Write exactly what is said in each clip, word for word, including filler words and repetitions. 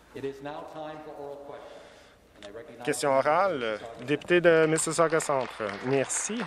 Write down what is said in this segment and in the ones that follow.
Question orale, député de Mississauga Centre. Merci.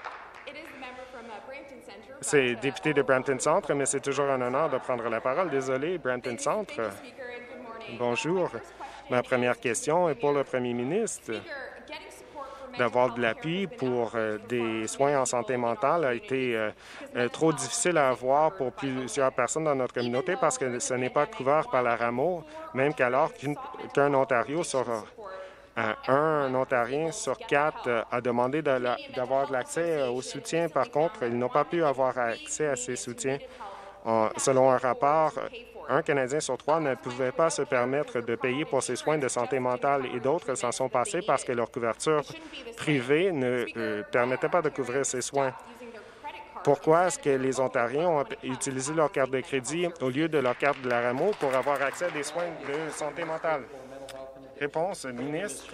C'est député de Brampton Centre, mais c'est toujours un honneur de prendre la parole. Désolé, Brampton Centre. Bonjour. Ma première question est pour le premier ministre. D'avoir de l'appui pour euh, des soins en santé mentale a été euh, euh, trop difficile à avoir pour plusieurs personnes dans notre communauté parce que ce n'est pas couvert par la RAMO, même qu'alors qu'un qu'un Ontario sur euh, un Ontarien sur quatre euh, a demandé d'avoir de l'accès au soutien. Par contre, ils n'ont pas pu avoir accès à ces soutiens. En, selon un rapport, un Canadien sur trois ne pouvait pas se permettre de payer pour ses soins de santé mentale et d'autres s'en sont passés parce que leur couverture privée ne euh, permettait pas de couvrir ces soins. Pourquoi est-ce que les Ontariens ont utilisé leur carte de crédit au lieu de leur carte de la RAMO pour avoir accès à des soins de santé mentale? Réponse, ministre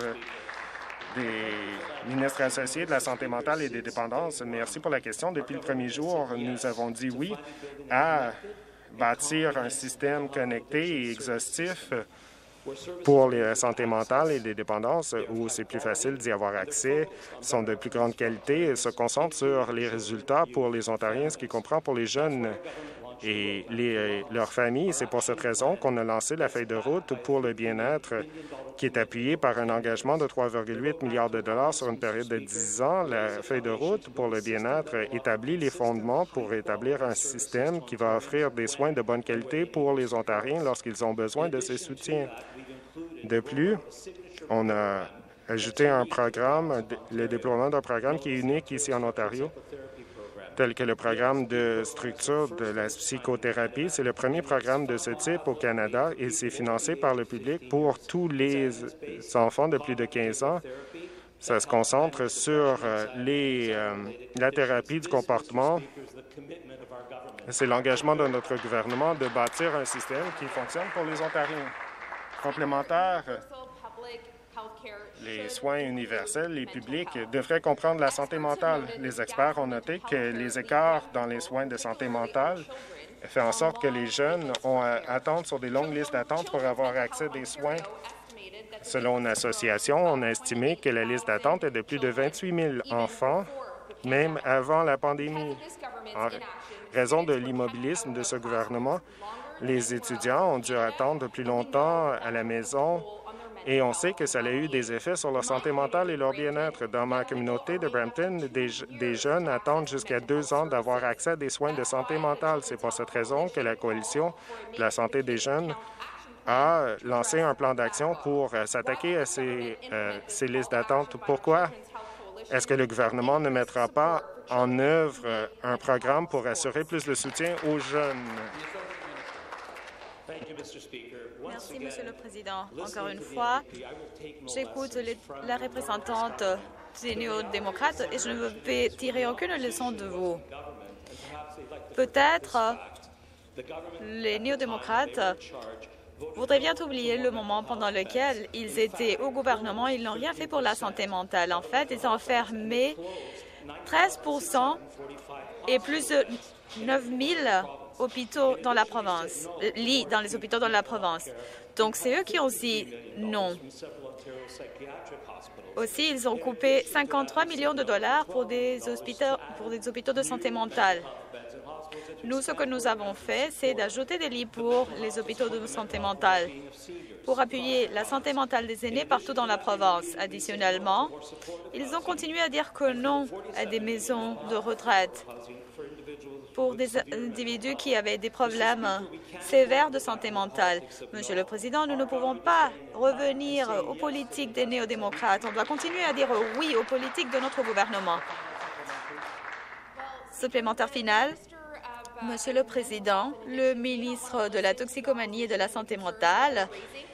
des ministres associés de la santé mentale et des dépendances. Merci pour la question. Depuis le premier jour, nous avons dit oui à bâtir un système connecté et exhaustif pour les santé mentale et les dépendances où c'est plus facile d'y avoir accès, sont de plus grande qualité et se concentrent sur les résultats pour les Ontariens, ce qui comprend pour les jeunes et les, leurs familles. C'est pour cette raison qu'on a lancé la feuille de route pour le bien-être qui est appuyée par un engagement de trois virgule huit milliards de dollars sur une période de dix ans. La feuille de route pour le bien-être établit les fondements pour établir un système qui va offrir des soins de bonne qualité pour les Ontariens lorsqu'ils ont besoin de ces soutiens. De plus, on a ajouté un programme, le déploiement d'un programme qui est unique ici en Ontario, tel que le programme de structure de la psychothérapie. C'est le premier programme de ce type au Canada et c'est financé par le public pour tous les enfants de plus de quinze ans. Ça se concentre sur les, euh, la thérapie du comportement. C'est l'engagement de notre gouvernement de bâtir un système qui fonctionne pour les Ontariens. Complémentaire, les soins universels, les publics devraient comprendre la santé mentale. Les experts ont noté que les écarts dans les soins de santé mentale font en sorte que les jeunes ont à attendre sur des longues listes d'attente pour avoir accès à des soins. Selon une association, on a estimé que la liste d'attente est de plus de vingt-huit mille enfants, même avant la pandémie. En raison de l'immobilisme de ce gouvernement, les étudiants ont dû attendre plus longtemps à la maison et on sait que ça a eu des effets sur leur santé mentale et leur bien-être. Dans ma communauté de Brampton, des, des jeunes attendent jusqu'à deux ans d'avoir accès à des soins de santé mentale. C'est pour cette raison que la Coalition de la santé des jeunes a lancé un plan d'action pour euh, s'attaquer à ces, euh, ces listes d'attente. Pourquoi est-ce que le gouvernement ne mettra pas en œuvre euh, un programme pour assurer plus de soutien aux jeunes? Merci, Monsieur le Président. Encore une fois, j'écoute la représentante des néo-démocrates et je ne vais tirer aucune leçon de vous. Peut-être les néo-démocrates voudraient bien oublier le moment pendant lequel ils étaient au gouvernement. Ils n'ont rien fait pour la santé mentale. En fait, ils ont fermé treize pour cent et plus de neuf mille hôpitaux dans la province, lits dans les hôpitaux dans la province. Donc, c'est eux qui ont dit non. Aussi, ils ont coupé cinquante-trois millions de dollars pour des hôpitaux, pour des hôpitaux de santé mentale. Nous, ce que nous avons fait, c'est d'ajouter des lits pour les hôpitaux de santé mentale, pour appuyer la santé mentale des aînés partout dans la province. Additionnellement, ils ont continué à dire que non à des maisons de retraite pour des individus qui avaient des problèmes sévères de santé mentale. Monsieur le Président, nous ne pouvons pas revenir aux politiques des néo-démocrates. On doit continuer à dire oui aux politiques de notre gouvernement. Supplémentaire final. Monsieur le Président, le ministre de la toxicomanie et de la santé mentale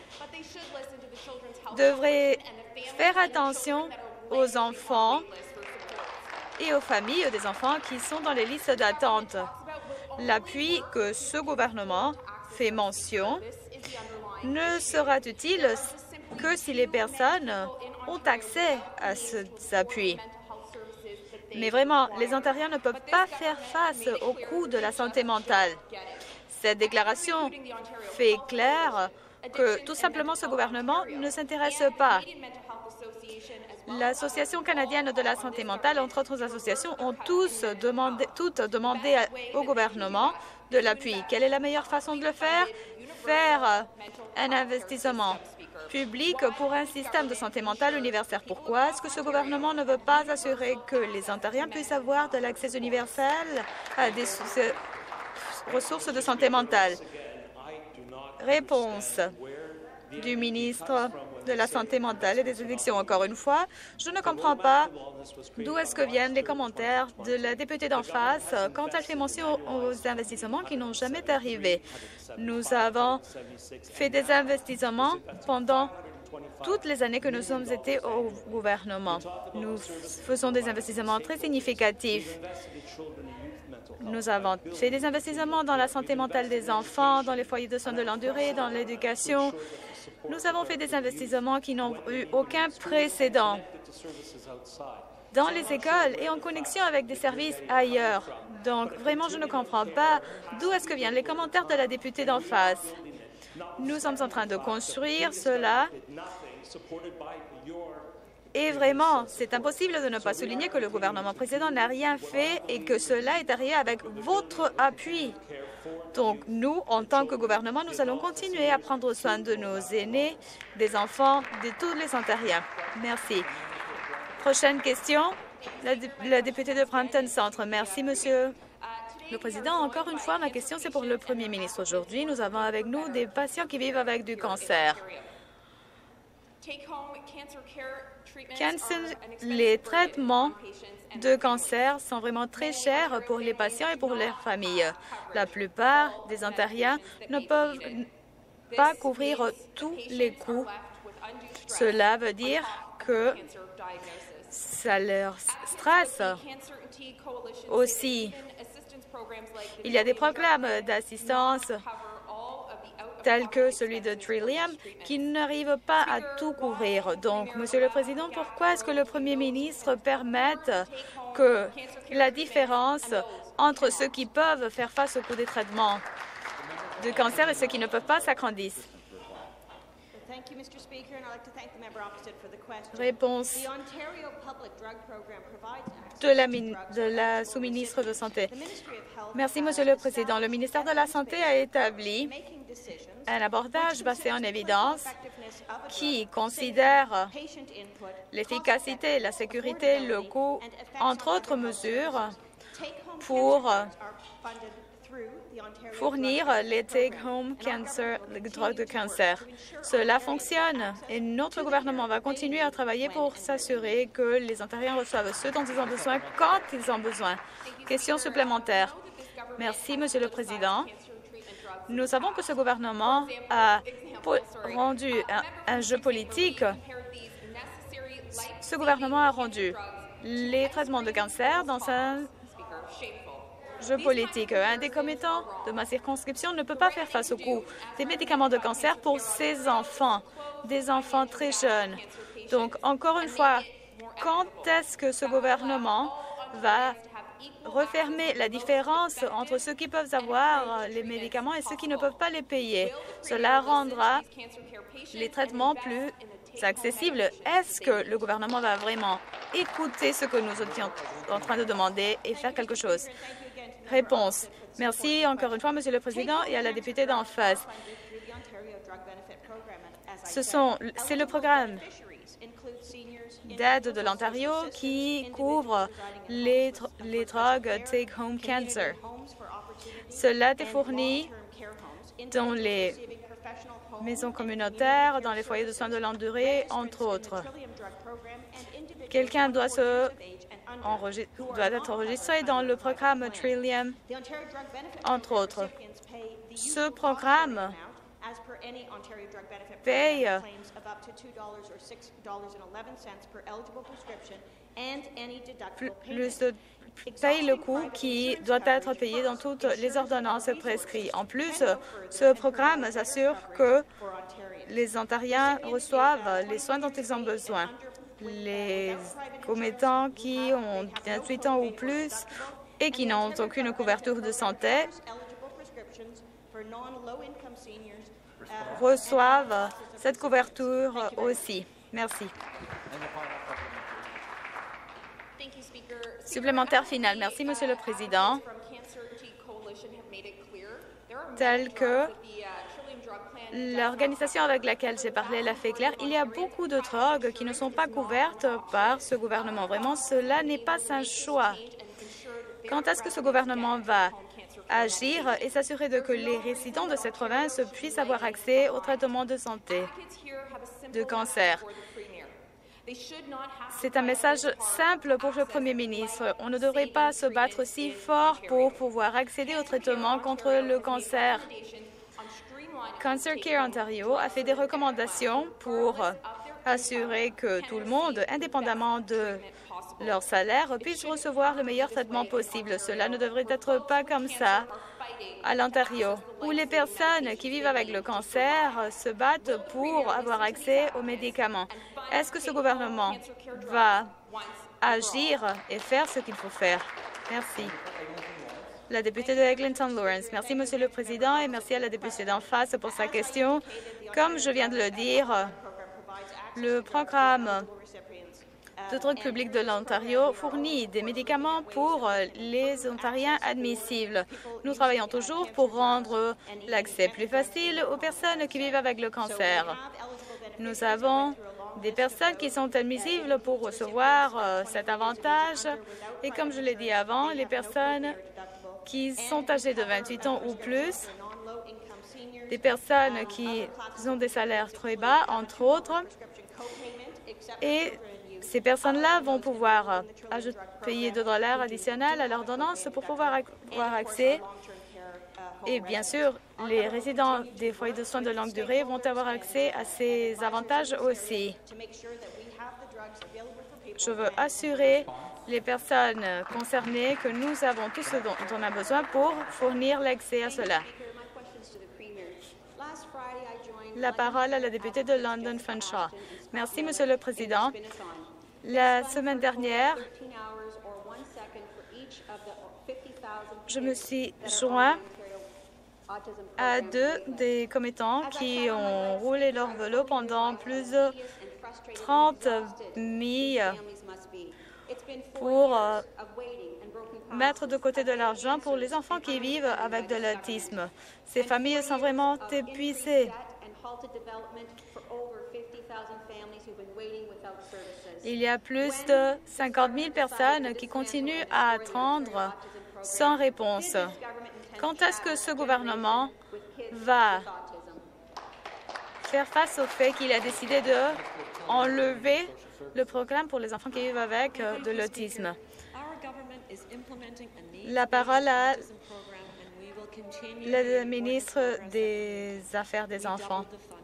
devrait faire attention aux enfants et aux familles des enfants qui sont dans les listes d'attente. L'appui que ce gouvernement fait mention ne sera utile que si les personnes ont accès à cet appui. Mais vraiment, les Ontariens ne peuvent pas faire face au coût de la santé mentale. Cette déclaration fait clair que tout simplement ce gouvernement ne s'intéresse pas. L'Association canadienne de la santé mentale, entre autres associations, ont tous demandé, toutes demandé au gouvernement de l'appui. Quelle est la meilleure façon de le faire? Faire un investissement public pour un système de santé mentale universel. Pourquoi est-ce que ce gouvernement ne veut pas assurer que les Ontariens puissent avoir de l'accès universel à des ressources de santé mentale? Réponse du ministre de la Santé mentale et des addictions. Encore une fois, je ne comprends pas d'où est-ce que viennent les commentaires de la députée d'en face quand elle fait mention aux investissements qui n'ont jamais arrivé. Nous avons fait des investissements pendant toutes les années que nous sommes été au gouvernement. Nous faisons des investissements très significatifs. Nous avons fait des investissements dans la santé mentale des enfants, dans les foyers de soins de longue durée, dans l'éducation. Nous avons fait des investissements qui n'ont eu aucun précédent dans les écoles et en connexion avec des services ailleurs. Donc, vraiment, je ne comprends pas d'où est-ce que viennent les commentaires de la députée d'en face. Nous sommes en train de construire cela. Et vraiment, c'est impossible de ne pas souligner que le gouvernement précédent n'a rien fait et que cela est arrivé avec votre appui. Donc, nous, en tant que gouvernement, nous allons continuer à prendre soin de nos aînés, des enfants, de tous les Ontariens. Merci. Prochaine question, la, la députée de Brampton Centre. Merci, Monsieur le Président. Encore une fois, ma question, c'est pour le Premier ministre. Aujourd'hui, nous avons avec nous des patients qui vivent avec du cancer. Cancer, les traitements de cancer sont vraiment très chers pour les patients et pour leurs familles. La plupart des Ontariens ne peuvent pas couvrir tous les coûts. Cela veut dire que ça leur stresse aussi. Il y a des programmes d'assistance tels que celui de Trillium, qui n'arrivent pas à tout couvrir. Donc, Monsieur le Président, pourquoi est-ce que le Premier ministre permette que la différence entre ceux qui peuvent faire face au coût des traitements de cancer et ceux qui ne peuvent pas s'agrandisse? Réponse de la, de la sous-ministre de Santé. Merci, Monsieur le Président. Le ministère de la Santé a établi un abordage basé en évidence qui considère l'efficacité, la sécurité, le coût, entre autres mesures, pour fournir les take-home cancer, les drogues de cancer. Cela fonctionne et notre gouvernement va continuer à travailler pour s'assurer que les Ontariens reçoivent ce dont ils ont besoin quand ils ont besoin. Question supplémentaire. Merci, Monsieur le Président. Nous savons que ce gouvernement a rendu un, un jeu politique. Ce gouvernement a rendu les traitements de cancer dans un jeu politique. Un des commettants de ma circonscription ne peut pas faire face au coût des médicaments de cancer pour ses enfants, des enfants très jeunes. Donc, encore une fois, quand est-ce que ce gouvernement va refermer la différence entre ceux qui peuvent avoir les médicaments et ceux qui ne peuvent pas les payer? Cela rendra les traitements plus accessibles. Est-ce que le gouvernement va vraiment écouter ce que nous étions en train de demander et faire quelque chose? Réponse. Merci encore une fois, Monsieur le Président, et à la députée d'en face. Ce sont, c'est le programme d'aide de l'Ontario qui couvre les, les drogues Take-Home Cancer. Cela est fourni dans les maisons communautaires, dans les foyers de soins de longue durée, entre autres. Quelqu'un doit, se doit être enregistré dans le programme Trillium, entre autres. Ce programme paye plus de, paye le coût qui doit être payé dans toutes les ordonnances prescrites. En plus, ce programme s'assure que les Ontariens reçoivent les soins dont ils ont besoin. Les commettants qui ont vingt-huit ans ou plus et qui n'ont aucune couverture de santé reçoivent cette couverture aussi. Merci. Supplémentaire final. Merci, Monsieur le Président. Tel que l'organisation avec laquelle j'ai parlé l'a fait clair, il y a beaucoup de drogues qui ne sont pas couvertes par ce gouvernement. Vraiment, cela n'est pas un choix. Quand est-ce que ce gouvernement va agir et s'assurer de que les résidents de cette province puissent avoir accès au traitement de santé de cancer? C'est un message simple pour le Premier ministre. On ne devrait pas se battre si fort pour pouvoir accéder au traitement contre le cancer. Cancer Care Ontario a fait des recommandations pour assurer que tout le monde, indépendamment de leur salaire, puisse recevoir le meilleur traitement possible. Cela ne devrait être pas comme ça à l'Ontario, où les personnes qui vivent avec le cancer se battent pour avoir accès aux médicaments. Est-ce que ce gouvernement va agir et faire ce qu'il faut faire? Merci. La députée de Eglinton Lawrence. Merci, Monsieur le Président, et merci à la députée d'en face pour sa question. Comme je viens de le dire, le programme de drogue publique de l'Ontario fournit des médicaments pour les Ontariens admissibles. Nous travaillons toujours pour rendre l'accès plus facile aux personnes qui vivent avec le cancer. Nous avons des personnes qui sont admissibles pour recevoir euh, cet avantage. Et comme je l'ai dit avant, les personnes qui sont âgées de vingt-huit ans ou plus, des personnes qui ont des salaires très bas, entre autres, et ces personnes-là vont pouvoir ajouter, payer deux dollars additionnels à l'ordonnance pour pouvoir avoir accès. Et bien sûr, les résidents des foyers de soins de longue durée vont avoir accès à ces avantages aussi. Je veux assurer les personnes concernées que nous avons tout ce dont on a besoin pour fournir l'accès à cela. La parole à la députée de London Fanshawe. Merci, Monsieur le Président. La semaine dernière, je me suis joint à deux des commettants qui ont roulé leur vélo pendant plus de trente milles pour euh, mettre de côté de l'argent pour les enfants qui vivent avec de l'autisme. Ces familles sont vraiment épuisées. Il y a plus de cinquante mille personnes qui continuent à attendre sans réponse. Quand est-ce que ce gouvernement va faire face au fait qu'il a décidé d'enlever le programme pour les enfants qui vivent avec de l'autisme? La parole à la ministre des Affaires des enfants.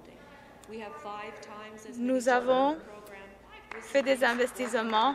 Nous avons fait des investissements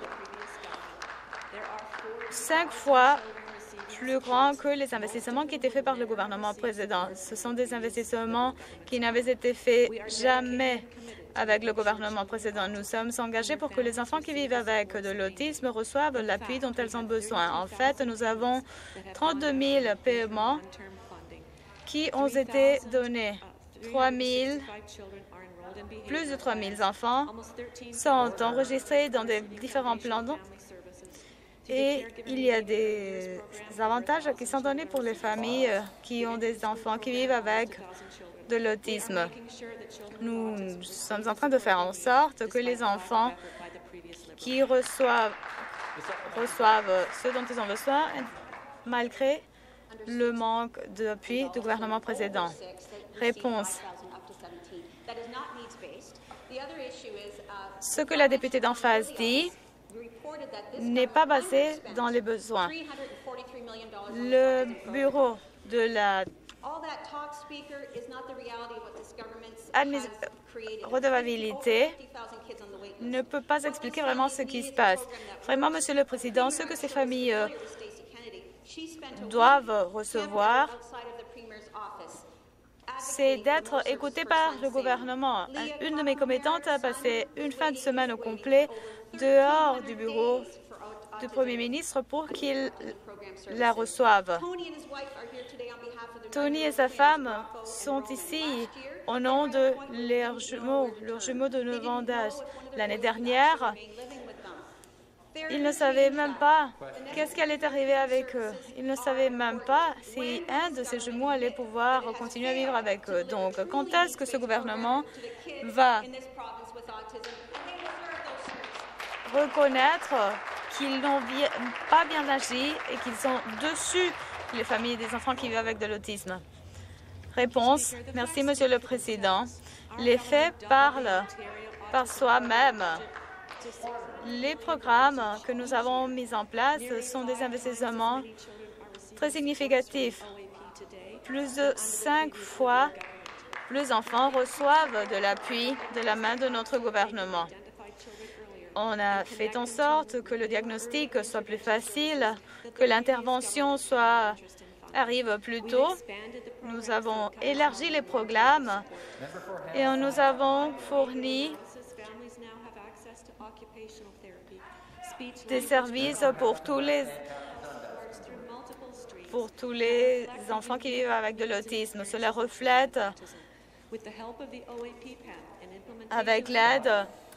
cinq fois plus grands que les investissements qui étaient faits par le gouvernement précédent. Ce sont des investissements qui n'avaient été faits jamais avec le gouvernement précédent. Nous sommes engagés pour que les enfants qui vivent avec de l'autisme reçoivent l'appui dont elles ont besoin. En fait, nous avons trente-deux mille paiements qui ont été donnés. trois mille Plus de trois mille enfants sont enregistrés dans des différents plans et il y a des avantages qui sont donnés pour les familles qui ont des enfants qui vivent avec de l'autisme. Nous sommes en train de faire en sorte que les enfants qui reçoivent, reçoivent ce dont ils ont besoin, malgré le manque d'appui du gouvernement précédent. Réponse. Ce que la députée d'en face dit n'est pas basé dans les besoins. Le bureau de la redevabilité ne peut pas expliquer vraiment ce qui se passe. Vraiment, Monsieur le Président, ce que ces familles doivent recevoir, c'est d'être écouté par le gouvernement. Une de mes commettantes a passé une fin de semaine au complet dehors du bureau du Premier ministre pour qu'il la reçoive. Tony et sa femme sont ici au nom de leurs jumeaux, leurs jumeaux de neuf ans d'âge. L'année dernière, ils ne savaient même pas qu'est-ce qui allait arriver avec eux. Ils ne savaient même pas si un de ces jumeaux allait pouvoir continuer à vivre avec eux. Donc, quand est-ce que ce gouvernement va reconnaître qu'ils n'ont pas bien agi et qu'ils sont dessus les familles des enfants qui vivent avec de l'autisme? Réponse. Merci, Monsieur le Président. Les faits parlent par soi-même. Les programmes que nous avons mis en place sont des investissements très significatifs. Plus de cinq fois plus d'enfants reçoivent de l'appui de la main de notre gouvernement. On a fait en sorte que le diagnostic soit plus facile, que l'intervention soit arrive plus tôt. Nous avons élargi les programmes et nous avons fourni des services pour tous les pour tous les enfants qui vivent avec de l'autisme. Cela reflète, avec l'aide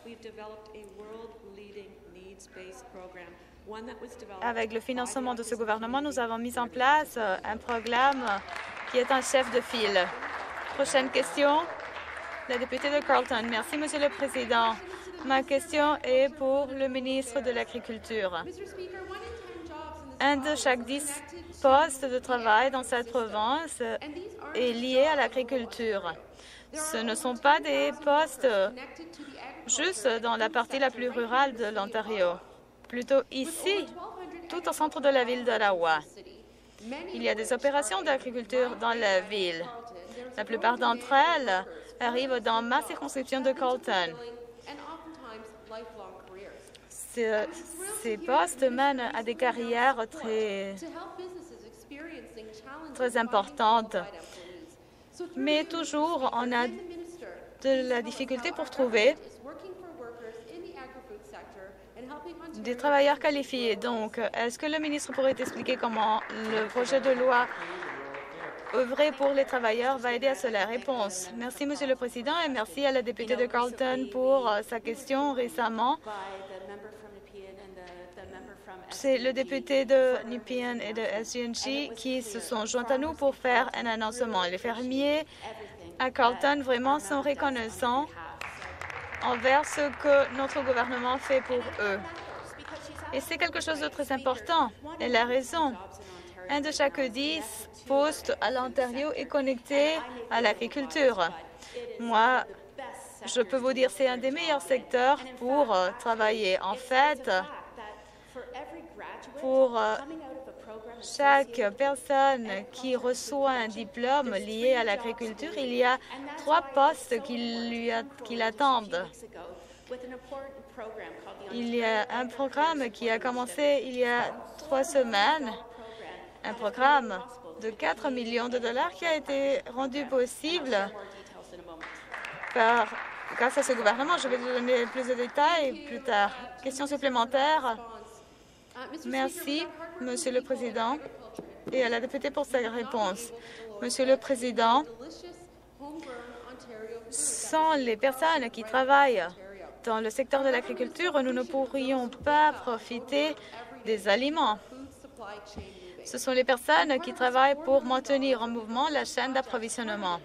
Avec le financement de ce gouvernement, nous avons mis en place un programme qui est un chef de file. Prochaine question, la députée de Carleton. Merci, Monsieur le Président. Ma question est pour le ministre de l'Agriculture. Un de chaque dix postes de travail dans cette province est lié à l'agriculture. Ce ne sont pas des postes juste dans la partie la plus rurale de l'Ontario, plutôt ici, tout au centre de la ville d'Ottawa. Il y a des opérations d'agriculture dans la ville. La plupart d'entre elles arrivent dans ma circonscription de Carleton. Ces, ces postes mènent à des carrières très, très importantes. Mais toujours, on a de la difficulté pour trouver des travailleurs qualifiés. Donc, est-ce que le ministre pourrait expliquer comment le projet de loi œuvrer pour les travailleurs va aider à cela? Réponse. Merci, Monsieur le Président, et merci à la députée de Carleton pour sa question récemment. C'est le député de Nepean et de S G N G qui se sont joints à nous pour faire un annoncement. Les fermiers à Carleton vraiment sont reconnaissants envers ce que notre gouvernement fait pour eux. Et c'est quelque chose de très important. Elle a raison. Un de chaque dix postes à l'Ontario est connecté à l'agriculture. Moi, je peux vous dire que c'est un des meilleurs secteurs pour travailler. En fait, pour chaque personne qui reçoit un diplôme lié à l'agriculture, il y a trois postes qui, lui a, qui l'attendent. Il y a un programme qui a commencé il y a trois semaines, un programme de quatre millions de dollars qui a été rendu possible par, grâce à ce gouvernement. Je vais vous donner plus de détails plus tard. Question supplémentaire. Merci, Monsieur le Président, et à la députée pour sa réponse. Monsieur le Président, sans les personnes qui travaillent dans le secteur de l'agriculture, nous ne pourrions pas profiter des aliments. Ce sont les personnes qui travaillent pour maintenir en mouvement la chaîne d'approvisionnement.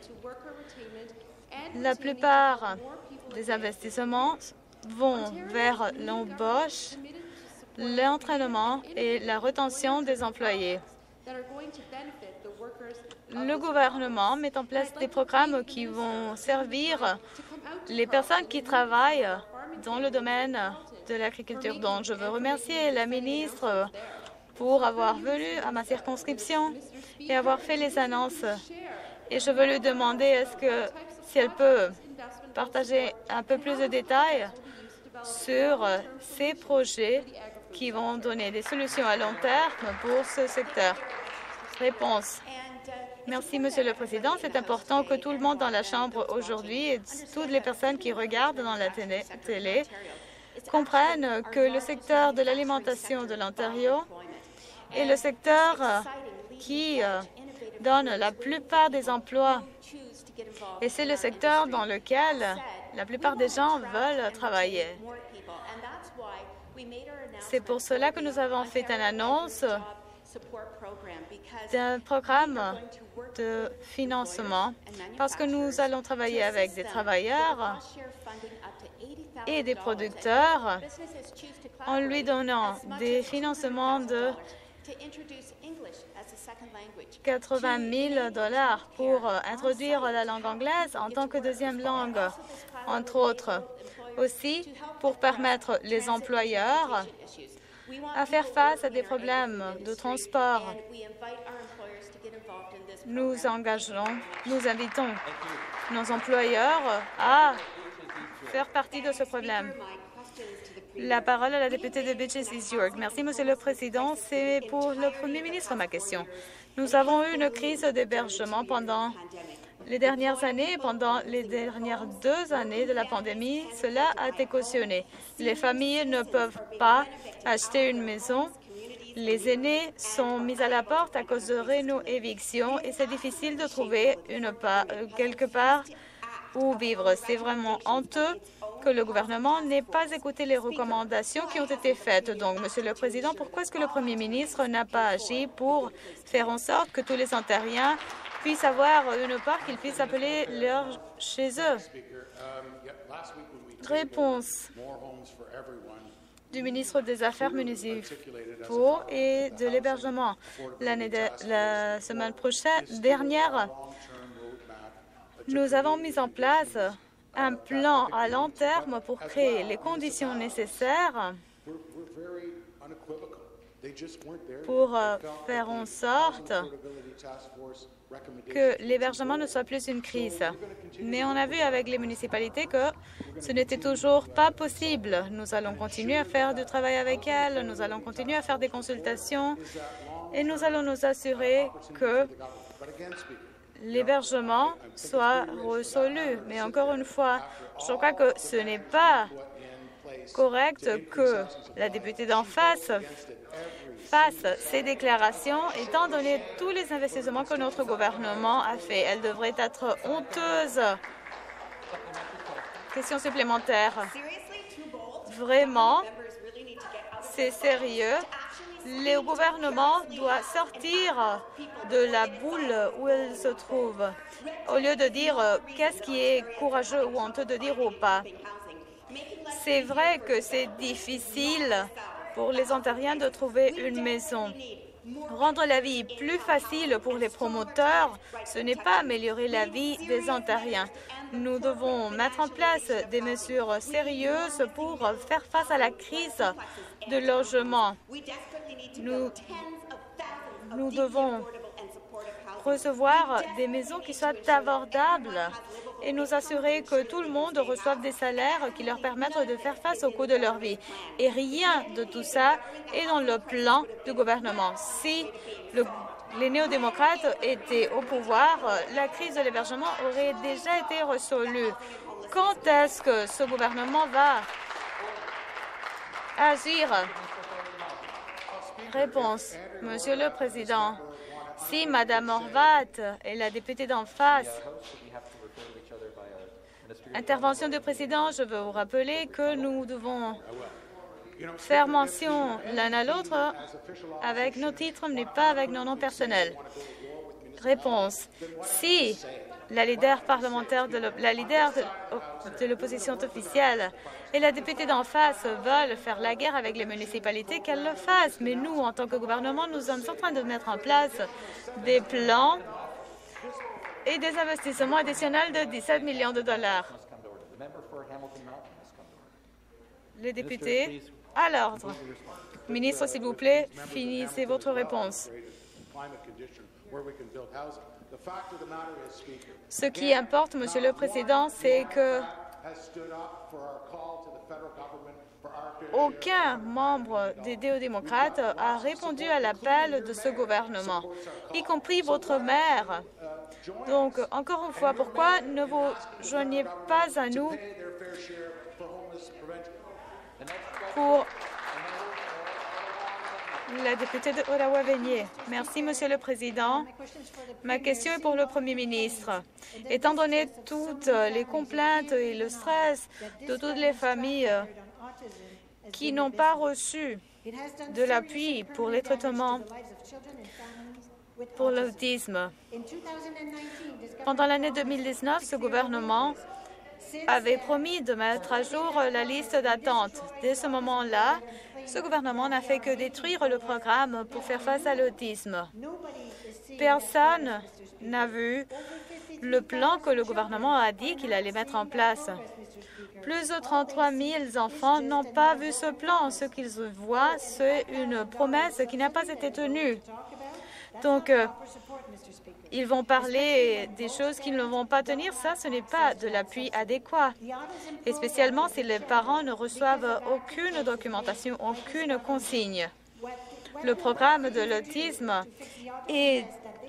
La plupart des investissements vont vers l'embauche, l'entraînement et la rétention des employés. Le gouvernement met en place des programmes qui vont servir les personnes qui travaillent dans le domaine de l'agriculture. Donc, je veux remercier la ministre pour avoir venu à ma circonscription et avoir fait les annonces. Et je veux lui demander est-ce que si elle peut partager un peu plus de détails sur ces projets qui vont donner des solutions à long terme pour ce secteur. Réponse. Merci, Monsieur le Président. C'est important que tout le monde dans la Chambre aujourd'hui et toutes les personnes qui regardent dans la télé, télé comprennent que le secteur de l'alimentation de l'Ontario est le secteur qui donne la plupart des emplois. Et c'est le secteur dans lequel la plupart des gens veulent travailler. C'est pour cela que nous avons fait une annonce d'un programme de financement, parce que nous allons travailler avec des travailleurs et des producteurs en lui donnant des financements de quatre-vingt mille dollars pour introduire la langue anglaise en tant que deuxième langue, entre autres. Aussi, pour permettre les employeurs à faire face à des problèmes de transport. Nous engageons, nous invitons nos employeurs à faire partie de ce problème. La parole à la députée de Beaches-East York. Merci, Monsieur le Président. C'est pour le Premier ministre ma question. Nous avons eu une crise d'hébergement pendant les dernières années, pendant les dernières deux années de la pandémie. Cela a été cautionné. Les familles ne peuvent pas acheter une maison. Les aînés sont mis à la porte à cause de réno-évictions et c'est difficile de trouver une part, quelque part où vivre. C'est vraiment honteux que le gouvernement n'ait pas écouté les recommandations qui ont été faites. Donc, Monsieur le Président, pourquoi est-ce que le Premier ministre n'a pas agi pour faire en sorte que tous les Ontariens puissent avoir une part qu'ils puissent appeler leur chez eux? Réponse du ministre des Affaires municipaux et de l'hébergement. L'année de, la semaine prochaine, dernière, nous avons mis en place un plan à long terme pour créer les conditions nécessaires pour faire en sorte que l'hébergement ne soit plus une crise. Mais on a vu avec les municipalités que ce n'était toujours pas possible. Nous allons continuer à faire du travail avec elles, nous allons continuer à faire des consultations et nous allons nous assurer que l'hébergement soit résolu. Mais encore une fois, je crois que ce n'est pas correct que la députée d'en face fasse ces déclarations, étant donné tous les investissements que notre gouvernement a fait. Elle devrait être honteuse. Question supplémentaire. Vraiment, c'est sérieux. Le gouvernement doit sortir de la boule où elle se trouve, au lieu de dire qu'est-ce qui est courageux ou honteux de dire ou pas. C'est vrai que c'est difficile pour les Ontariens de trouver une maison. Rendre la vie plus facile pour les promoteurs, ce n'est pas améliorer la vie des Ontariens. Nous devons mettre en place des mesures sérieuses pour faire face à la crise de logement. Nous, nous devons recevoir des maisons qui soient abordables et nous assurer que tout le monde reçoive des salaires qui leur permettent de faire face au coût de leur vie. Et rien de tout ça est dans le plan du gouvernement. Si le, les néo-démocrates étaient au pouvoir, la crise de l'hébergement aurait déjà été résolue. Quand est-ce que ce gouvernement va agir? Réponse. Monsieur le Président, si Mme Horvat et la députée d'en face, intervention du Président, je veux vous rappeler que nous devons faire mention l'un à l'autre avec nos titres, mais pas avec nos noms personnels. Réponse. Si la leader parlementaire de la leader de l'opposition officielle et la députée d'en face veulent faire la guerre avec les municipalités, qu'elles le fassent. Mais nous, en tant que gouvernement, nous sommes en train de mettre en place des plans et des investissements additionnels de dix-sept millions de dollars. Les députés, à l'ordre. Ministre, s'il vous plaît, finissez votre réponse. Ce qui importe, Monsieur le Président, c'est que Aucun membre des néo-démocrates a répondu à l'appel de ce gouvernement, y compris votre maire. Donc, encore une fois, pourquoi ne vous joignez pas à nous pour la députée de Ottawa-Vanier? Merci, Monsieur le Président. Ma question est pour le Premier ministre. Étant donné toutes les complaintes et le stress de toutes les familles qui n'ont pas reçu de l'appui pour les traitements pour l'autisme. Pendant l'année deux mille dix-neuf, ce gouvernement avait promis de mettre à jour la liste d'attente. Dès ce moment-là, ce gouvernement n'a fait que détruire le programme pour faire face à l'autisme. Personne n'a vu le plan que le gouvernement a dit qu'il allait mettre en place. Plus de trente-trois mille enfants n'ont pas vu ce plan. Ce qu'ils voient, c'est une promesse qui n'a pas été tenue. Donc, euh, ils vont parler des choses qu'ils ne vont pas tenir. Ça, ce n'est pas de l'appui adéquat. Et spécialement si les parents ne reçoivent aucune documentation, aucune consigne. Le programme de l'autisme est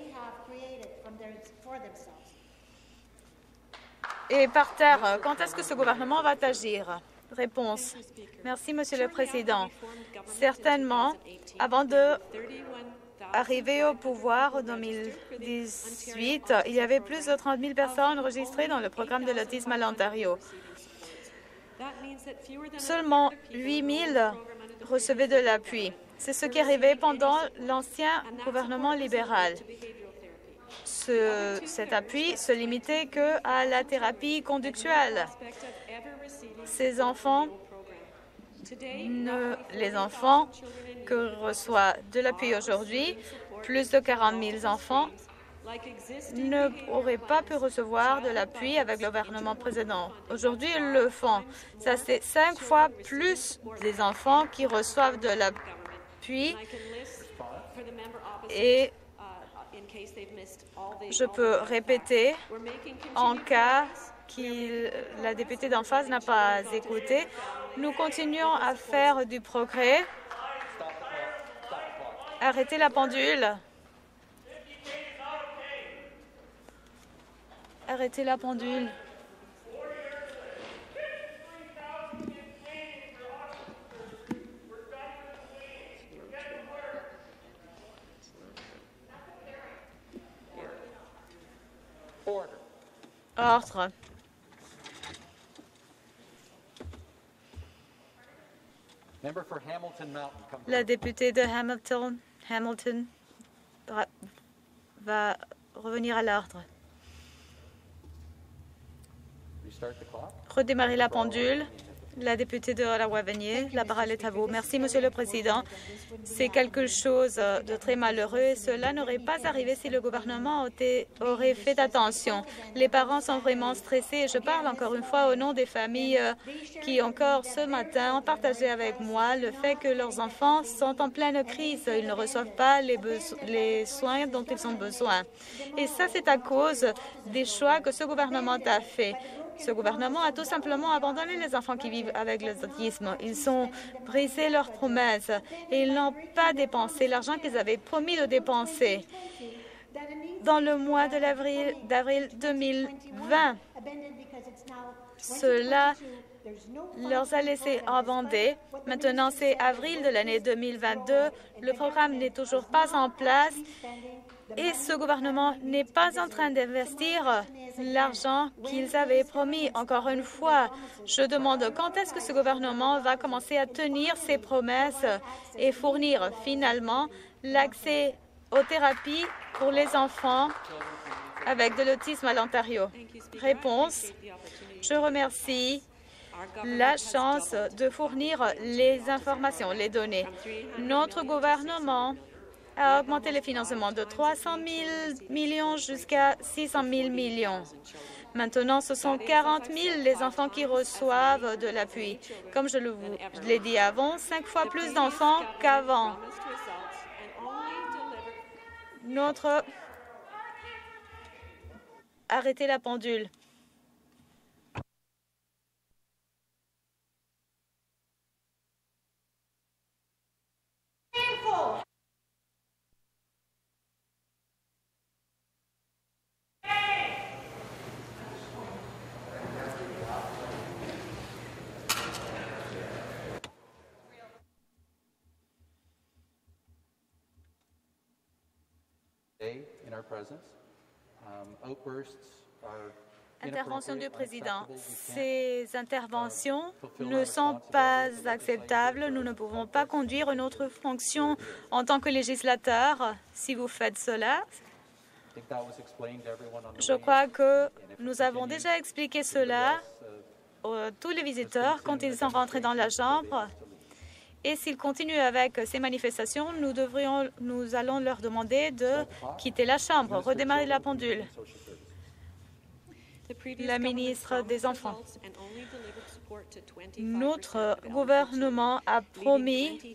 Et par terre, quand est-ce que ce gouvernement va agir? Réponse. Merci, Monsieur le Président. Certainement, avant d'arriver au pouvoir en deux mille dix-huit, il y avait plus de trente mille personnes enregistrées dans le programme de l'autisme à l'Ontario. Seulement huit mille recevaient de l'appui. C'est ce qui arrivait pendant l'ancien gouvernement libéral. Ce, cet appui se limitait qu'à la thérapie conductuelle. Ces enfants, ne, les enfants que reçoit de l'appui aujourd'hui, plus de quarante mille enfants, n'auraient pas pu recevoir de l'appui avec le gouvernement précédent. Aujourd'hui, ils le font. Ça, c'est cinq fois plus des enfants qui reçoivent de l'appui et je peux répéter en cas que la députée d'en face n'a pas écouté. Nous continuons à faire du progrès. Arrêtez la pendule. Arrêtez la pendule. Ordre. La députée de Hamilton, Hamilton va revenir à l'ordre. Redémarrer la pendule. La députée de Ottawa-Vanier, la parole est à vous. Merci, Monsieur le Président. C'est quelque chose de très malheureux et cela n'aurait pas arrivé si le gouvernement aurait fait attention. Les parents sont vraiment stressés et je parle encore une fois au nom des familles qui, encore ce matin, ont partagé avec moi le fait que leurs enfants sont en pleine crise. Ils ne reçoivent pas les, les soins dont ils ont besoin. Et ça, c'est à cause des choix que ce gouvernement a fait. Ce gouvernement a tout simplement abandonné les enfants qui vivent avec l'autisme. Ils ont brisé leurs promesses et ils n'ont pas dépensé l'argent qu'ils avaient promis de dépenser. Dans le mois de l'avril d'avril deux mille vingt, cela leur a laissé abandonner. Maintenant, c'est avril de l'année deux mille vingt-deux. Le programme n'est toujours pas en place. Et ce gouvernement n'est pas en train d'investir l'argent qu'ils avaient promis. Encore une fois, je demande quand est-ce que ce gouvernement va commencer à tenir ses promesses et fournir finalement l'accès aux thérapies pour les enfants avec de l'autisme à l'Ontario. Réponse. Je remercie la chance de fournir les informations, les données. Notre gouvernement a augmenté les financements de trois cent mille millions jusqu'à six cent mille millions. Maintenant, ce sont quarante mille les enfants qui reçoivent de l'appui. Comme je l'ai dit avant, cinq fois plus d'enfants qu'avant. Notre... Arrêtez la pendule. Intervention du président. Ces interventions ne sont pas acceptables. Nous ne pouvons pas conduire notre fonction en tant que législateur si vous faites cela. Je crois que nous avons déjà expliqué cela à tous les visiteurs quand ils sont rentrés dans la Chambre. Et s'ils continuent avec ces manifestations, nous, devrions, nous allons leur demander de quitter la Chambre, redémarrer la pendule. La ministre des Enfants. Notre gouvernement a promis,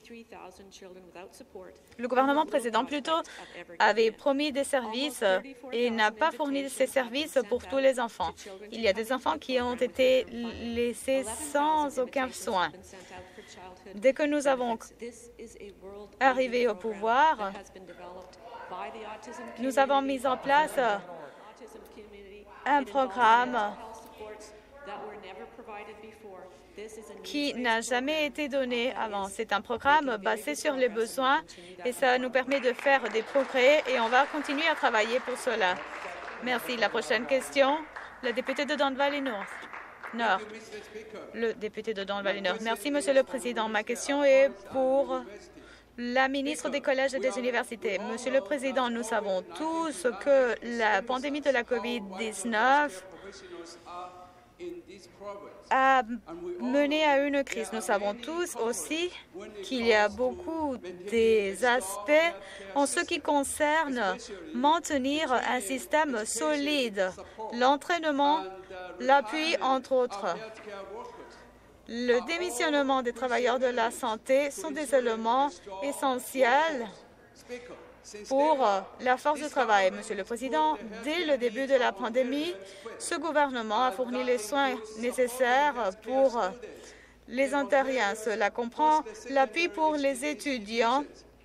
le gouvernement précédent plutôt, avait promis des services et n'a pas fourni ces services pour tous les enfants. Il y a des enfants qui ont été laissés sans aucun soin. Dès que nous avons arrivé au pouvoir, nous avons mis en place un programme qui n'a jamais été donné avant. C'est un programme basé sur les besoins et ça nous permet de faire des progrès et on va continuer à travailler pour cela. Merci. La prochaine question, le député de Don Valley North. Nord. Le député de Don Valley Nord. Merci, Monsieur le Président. Ma question est pour la ministre des Collèges et des Universités. Monsieur le Président, nous savons tous que la pandémie de la COVID dix-neuf a mené à une crise. Nous savons tous aussi qu'il y a beaucoup des aspects en ce qui concerne maintenir un système solide, l'entraînement, l'appui, entre autres. Le démissionnement des travailleurs de la santé sont des éléments essentiels pour la force de travail. Monsieur le Président, dès le début de la pandémie, ce gouvernement a fourni les soins nécessaires pour les Ontariens. Cela comprend l'appui pour les étudiants.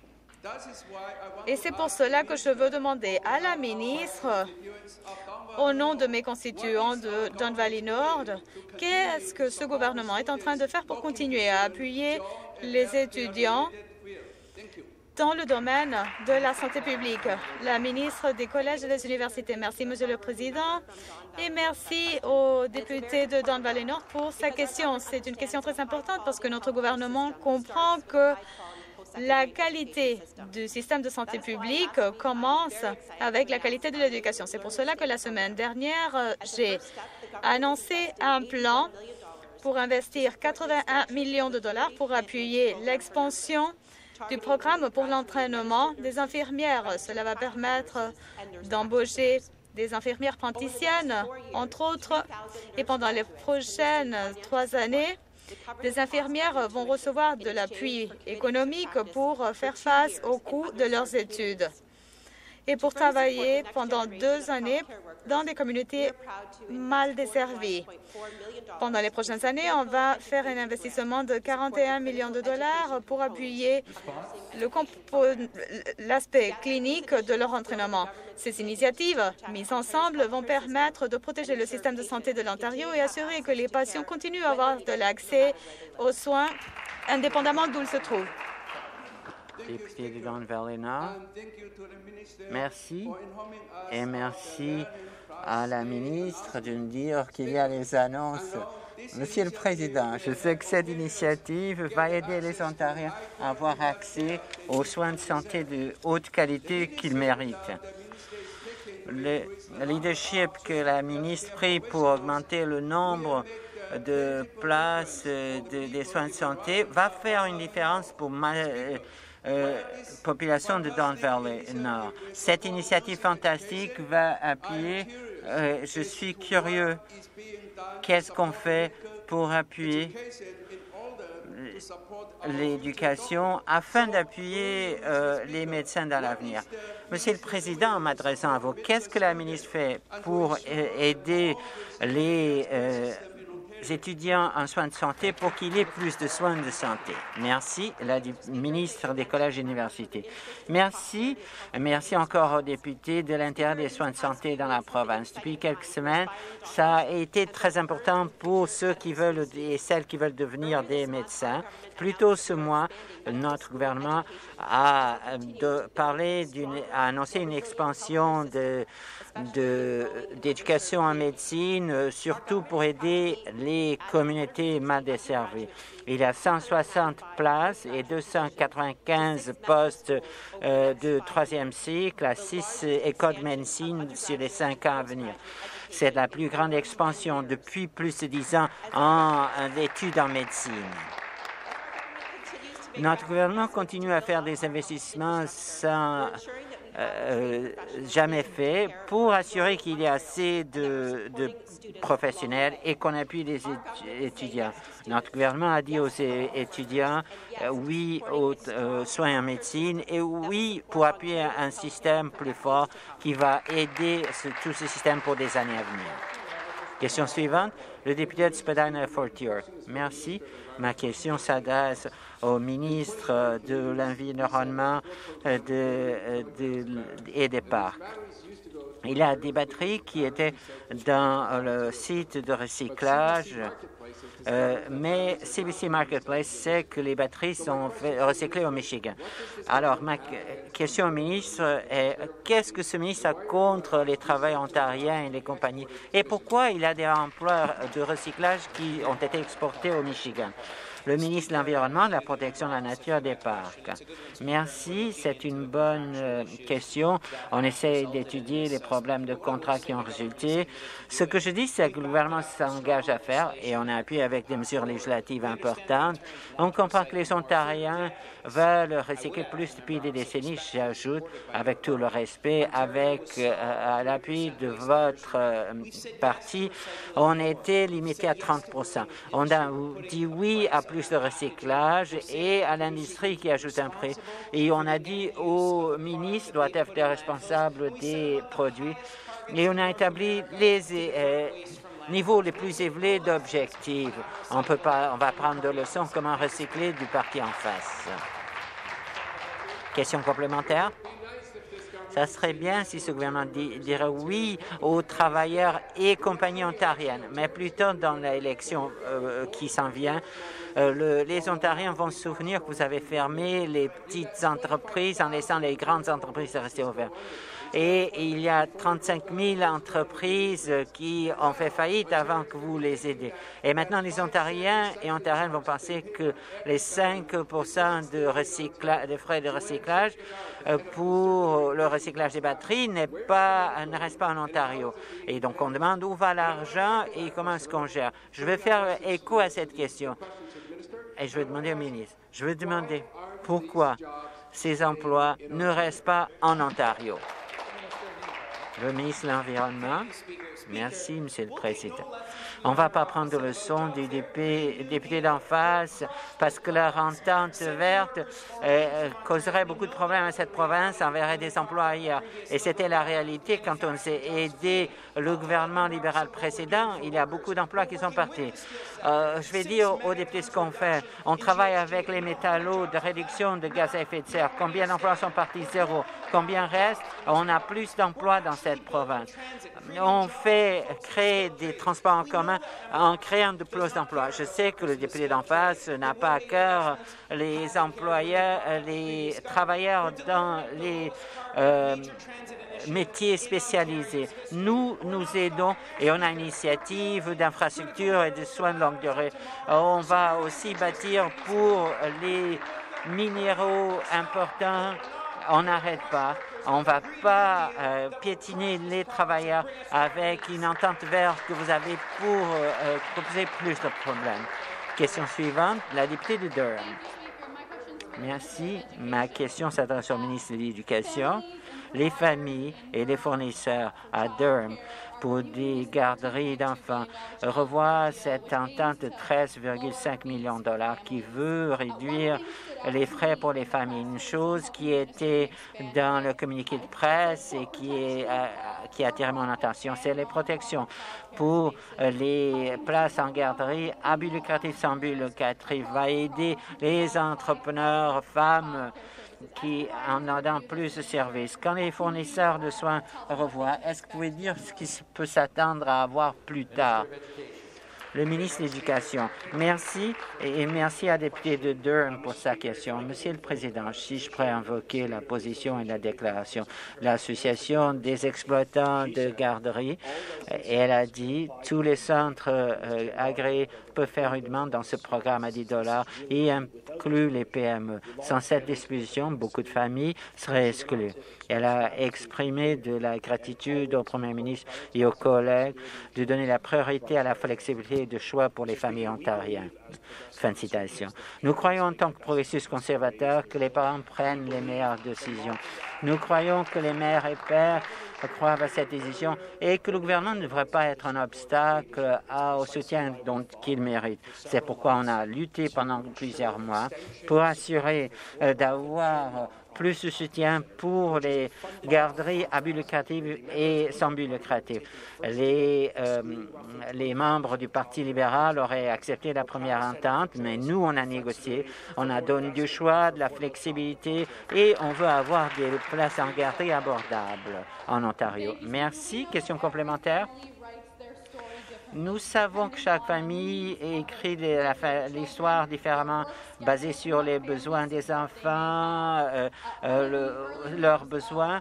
Et c'est pour cela que je veux demander à la ministre, au nom de mes constituants de Don Valley Nord, qu'est-ce que ce gouvernement est en train de faire pour continuer à appuyer les étudiants dans le domaine de la santé publique. La ministre des Collèges et des Universités. Merci, Monsieur le Président, et merci au député de Don Valley Nord pour sa question. C'est une question très importante parce que notre gouvernement comprend que la qualité du système de santé publique commence avec la qualité de l'éducation. C'est pour cela que la semaine dernière, j'ai annoncé un plan pour investir quatre-vingt-un millions de dollars pour appuyer l'expansion du programme pour l'entraînement des infirmières. Cela va permettre d'embaucher des infirmières praticiennes, entre autres, et pendant les prochaines trois années, des infirmières vont recevoir de l'appui économique pour faire face au coût de leurs études et pour travailler pendant deux années dans des communautés mal desservies. Pendant les prochaines années, on va faire un investissement de quarante et un millions de dollars pour appuyer l'aspect clinique de leur entraînement. Ces initiatives, mises ensemble, vont permettre de protéger le système de santé de l'Ontario et assurer que les patients continuent à avoir de l'accès aux soins indépendamment d'où ils se trouvent. Député de Don Valley Nord, merci et merci à la ministre de nous dire qu'il y a les annonces. Monsieur le Président, je sais que cette initiative va aider les Ontariens à avoir accès aux soins de santé de haute qualité qu'ils méritent. Le leadership que la ministre a pris pour augmenter le nombre de places de, des soins de santé va faire une différence pour ma, Euh, population de Don Valley Nord. Cette initiative fantastique va appuyer. Euh, je suis curieux. Qu'est-ce qu'on fait pour appuyer l'éducation afin d'appuyer euh, les médecins dans l'avenir? Monsieur le Président, en m'adressant à vous, qu'est-ce que la ministre fait pour aider les euh, étudiants en soins de santé pour qu'il y ait plus de soins de santé. Merci, la ministre des collèges et universités. Merci. Merci encore aux députés de l'intérêt des soins de santé dans la province. Depuis quelques semaines, ça a été très important pour ceux qui veulent et celles qui veulent devenir des médecins. Plus tôt ce mois, notre gouvernement a, de, parlé d'une, a annoncé une expansion de d'éducation en médecine, surtout pour aider les communautés mal desservies. Il y a cent soixante places et deux cent quatre-vingt-quinze postes euh, de troisième cycle à six écoles de médecine sur les cinq ans à venir. C'est la plus grande expansion depuis plus de dix ans en, en études en médecine. Notre gouvernement continue à faire des investissements sans euh, jamais fait pour assurer qu'il y a assez de, de professionnels et qu'on appuie les étudiants. Notre gouvernement a dit aux étudiants euh, oui aux euh, soins en médecine et oui pour appuyer un système plus fort qui va aider ce, tout ce système pour des années à venir. Question suivante, le député de Spadina-Fort York. Merci. Ma question s'adresse au ministre de l'Environnement de, de, et des Parcs. Il y a des batteries qui étaient dans le site de recyclage, euh, mais C B C Marketplace sait que les batteries sont fait, recyclées au Michigan. Alors, ma question au ministre est, qu'est-ce que ce ministre a contre les travailleurs ontariens et les compagnies? Et pourquoi il y a des emplois de recyclage qui ont été exportés au Michigan? Le ministre de l'Environnement, de la protection de la nature et des parcs. Merci, c'est une bonne euh, question. On essaie d'étudier les problèmes de contrat qui ont résulté. Ce que je dis, c'est que le gouvernement s'engage à faire, et on a appuyé avec des mesures législatives importantes. On comprend que les Ontariens veulent recycler plus depuis des décennies, j'ajoute, avec tout le respect, avec euh, à l'appui de votre euh, parti, on était limité à trente pour cent. On a dit oui à plus de recyclage et à l'industrie qui ajoute un prix. Et on a dit au ministre doit être responsable des produits. Et on a établi les euh, niveaux les plus élevés d'objectifs. On peut pas, on va prendre de leçons comment recycler du parti en face. Question complémentaire? Ça serait bien si ce gouvernement di dirait oui aux travailleurs et compagnies ontariennes, mais plutôt dans l'élection euh, qui s'en vient, euh, le, les Ontariens vont se souvenir que vous avez fermé les petites entreprises en laissant les grandes entreprises rester ouvertes. Et il y a trente-cinq mille entreprises qui ont fait faillite avant que vous les aidiez. Et maintenant, les Ontariens et Ontariennes vont penser que les cinq pour cent de, de frais de recyclage pour le recyclage des batteries n'est pas, ne reste pas en Ontario. Et donc, on demande où va l'argent et comment est-ce qu'on gère. Je vais faire écho à cette question. Et je vais demander au ministre, je vais demander pourquoi ces emplois ne restent pas en Ontario. Le ministre de l'Environnement. Merci, Monsieur le Président. On ne va pas prendre de leçons du député d'en face parce que leur entente verte euh, causerait beaucoup de problèmes à cette province, enverrait des emplois ailleurs. Et c'était la réalité quand on s'est aidé le gouvernement libéral précédent. Il y a beaucoup d'emplois qui sont partis. Euh, je vais dire aux députés ce qu'on fait. On travaille avec les métallos de réduction de gaz à effet de serre. Combien d'emplois sont partis? Zéro. Combien reste? On a plus d'emplois dans cette province. On fait créer des transports en commun en créant de plus d'emplois. Je sais que le député d'en face n'a pas à cœur les employeurs, les travailleurs dans les euh, métiers spécialisés. Nous, nous aidons et on a une initiative d'infrastructure et de soins de longue durée. On va aussi bâtir pour les minéraux importants. On n'arrête pas. On ne va pas euh, piétiner les travailleurs avec une entente verte que vous avez pour euh, proposer plus de problèmes. Question suivante, la députée de Durham. Merci. Ma question s'adresse au ministre de l'Éducation. Les familles et les fournisseurs à Durham pour des garderies d'enfants revoient cette entente de treize virgule cinq millions de dollars qui veut réduire les frais pour les familles. Une chose qui était dans le communiqué de presse et qui, est, euh, qui a attiré mon attention, c'est les protections pour les places en garderie à but lucratif, sans but lucratif, va aider les entrepreneurs femmes qui en donnent plus de services. Quand les fournisseurs de soins revoient, est-ce que vous pouvez dire ce qui peut s'attendre à avoir plus tard? Le ministre de l'Éducation. Merci et merci à la députée de Durham pour sa question. Monsieur le Président, si je pourrais invoquer la position et la déclaration de l'Association des exploitants de garderie, elle a dit tous les centres euh, agréés peuvent faire une demande dans ce programme à dix dollars et inclut les P M E. Sans cette disposition, beaucoup de familles seraient exclues. Elle a exprimé de la gratitude au Premier ministre et aux collègues de donner la priorité à la flexibilité de choix pour les familles ontariennes. Fin de citation. Nous croyons en tant que processus conservateur que les parents prennent les meilleures décisions. Nous croyons que les mères et pères croient à cette décision et que le gouvernement ne devrait pas être un obstacle à, au soutien qu'ils méritent. C'est pourquoi on a lutté pendant plusieurs mois pour assurer euh, d'avoir plus de soutien pour les garderies à but lucratif et sans but lucratif. Les, euh, les membres du Parti libéral auraient accepté la première entente, mais nous, on a négocié. On a donné du choix, de la flexibilité et on veut avoir des places en garderie abordables en Ontario. Merci. Question complémentaire? Nous savons que chaque famille écrit l'histoire différemment, basée sur les besoins des enfants, euh, euh, le, leurs besoins.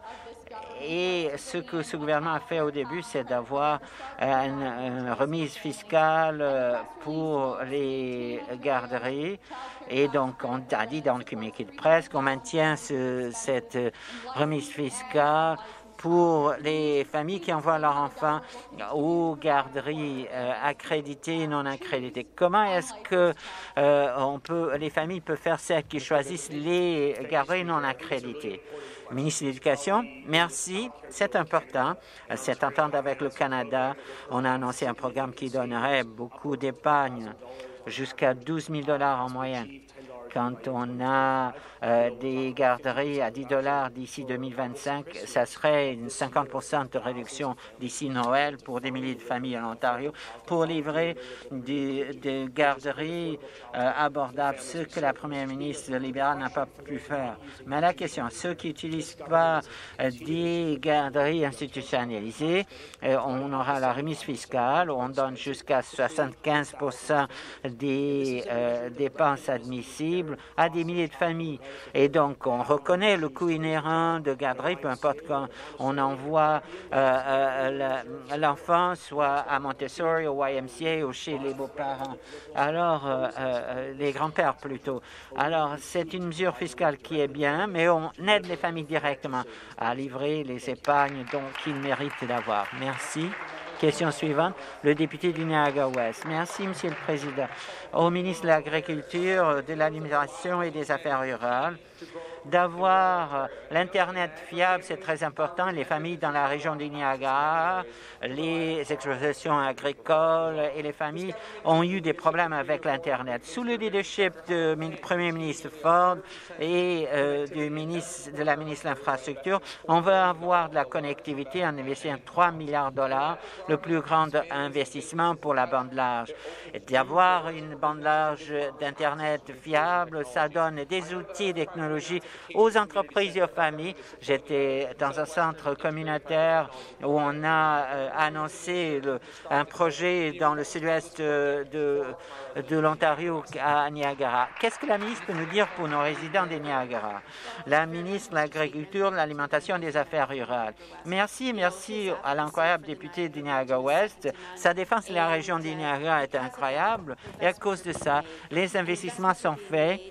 Et ce que ce gouvernement a fait au début, c'est d'avoir une, une remise fiscale pour les garderies. Et donc, on a dit dans le communiqué de presse qu'on maintient ce, cette remise fiscale pour les familles qui envoient leurs enfants aux garderies euh, accréditées et non accréditées. Comment est-ce que euh, on peut, les familles peuvent faire ça, qu'ils choisissent les garderies non accréditées? Ministre de l'Éducation, merci. C'est important. Cette entente avec le Canada, on a annoncé un programme qui donnerait beaucoup d'épargne, jusqu'à douze mille dollars en moyenne. Quand on a euh, des garderies à dix dollars d'ici deux mille vingt-cinq, ça serait une cinquante pour cent de réduction d'ici Noël pour des milliers de familles en Ontario pour livrer des, des garderies euh, abordables, ce que la première ministre libérale n'a pas pu faire. Mais la question, ceux qui n'utilisent pas euh, des garderies institutionnalisées, euh, on aura la remise fiscale, on donne jusqu'à soixante-quinze pour cent des euh, dépenses admissibles à des milliers de familles. Et donc, on reconnaît le coût inhérent de garderie, peu importe quand on envoie euh, euh, l'enfant, soit à Montessori, au Y M C A ou chez les beaux-parents. Alors, euh, euh, les grands-pères plutôt. Alors, c'est une mesure fiscale qui est bien, mais on aide les familles directement à livrer les épargnes dont qu'ils méritent d'avoir. Merci. Question suivante, le député du Niagara-Ouest. Merci, Monsieur le Président. Au ministre de l'Agriculture, de l'Alimentation et des Affaires rurales, d'avoir l'Internet fiable, c'est très important. Les familles dans la région du Niagara, les exploitations agricoles et les familles ont eu des problèmes avec l'Internet. Sous le leadership du Premier ministre Ford et euh, du ministre, de la ministre de l'Infrastructure, on veut avoir de la connectivité en investissant trois milliards de dollars, le plus grand investissement pour la bande large. D'avoir une bande large d'Internet fiable, ça donne des outils technologiques aux entreprises et aux familles. J'étais dans un centre communautaire où on a euh, annoncé le, un projet dans le sud-ouest de, de, de l'Ontario à Niagara. Qu'est-ce que la ministre peut nous dire pour nos résidents des Niagara? La ministre de l'Agriculture, de l'Alimentation et des Affaires rurales. Merci, merci à l'incroyable député du Niagara-Ouest. Sa défense de la région du Niagara est incroyable et à cause de ça, les investissements sont faits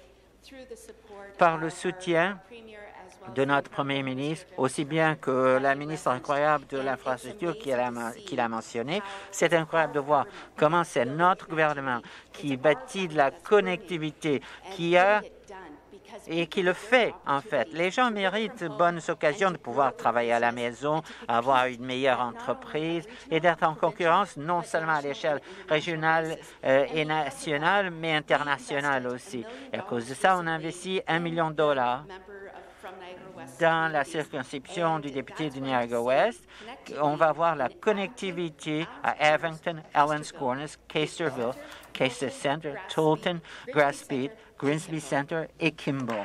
par le soutien de notre Premier ministre, aussi bien que la ministre incroyable de l'Infrastructure qui l'a mentionné. C'est incroyable de voir comment c'est notre gouvernement qui bâtit de la connectivité, qui a et qui le fait, en fait. Les gens méritent de bonnes occasions de pouvoir travailler à la maison, avoir une meilleure entreprise et d'être en concurrence non seulement à l'échelle régionale euh, et nationale, mais internationale aussi. Et à cause de ça, on investit un million de dollars dans la circonscription du député de Niagara-Ouest. On va voir la connectivité à Evington, Ellens Corners, Casterville, Case Centre, Tolton, Grasspeed, Grimsby Centre et Kimball.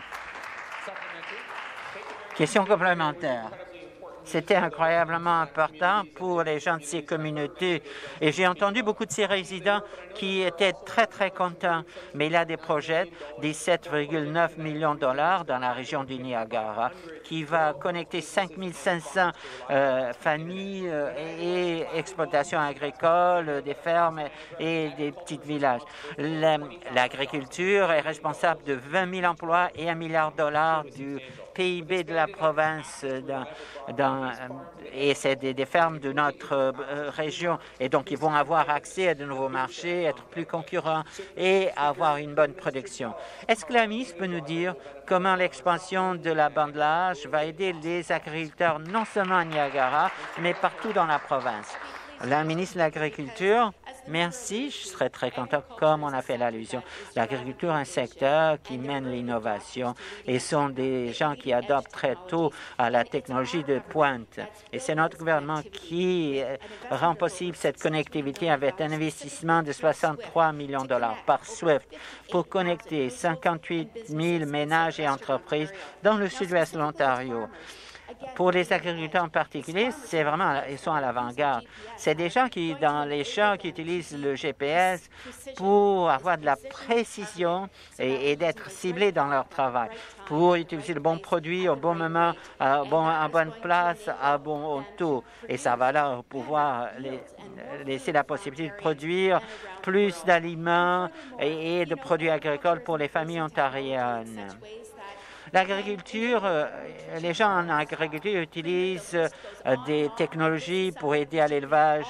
Question complémentaire. C'était incroyablement important pour les gens de ces communautés. Et j'ai entendu beaucoup de ces résidents qui étaient très, très contents. Mais il y a des projets, dix-sept virgule neuf millions de dollars dans la région du Niagara, qui va connecter cinq mille cinq cents euh, familles euh, et, et exploitations agricoles, euh, des fermes et des petits villages. L'agriculture est responsable de vingt mille emplois et un milliard de dollars du P I B de la province dans, dans, et c'est des, des fermes de notre euh, région. Et donc, ils vont avoir accès à de nouveaux marchés, être plus concurrents et avoir une bonne production. Est-ce que la ministre peut nous dire comment l'expansion de la bande large va aider les agriculteurs non seulement à Niagara, mais partout dans la province? La ministre de l'Agriculture, merci. Je serais très content, comme on a fait l'allusion. L'agriculture est un secteur qui mène l'innovation et sont des gens qui adoptent très tôt à la technologie de pointe. Et c'est notre gouvernement qui rend possible cette connectivité avec un investissement de soixante-trois millions de dollars par SWIFT pour connecter cinquante-huit mille ménages et entreprises dans le sud-ouest de l'Ontario. Pour les agriculteurs en particulier, c'est vraiment, ils sont à l'avant-garde. C'est des gens qui, dans les champs, qui utilisent le G P S pour avoir de la précision et, et d'être ciblés dans leur travail, pour utiliser le bon produit au bon moment, à, bon, à bonne place, à bon taux. Et ça va leur pouvoir les, laisser la possibilité de produire plus d'aliments et, et de produits agricoles pour les familles ontariennes. L'agriculture, les gens en agriculture utilisent des technologies pour aider à l'élevage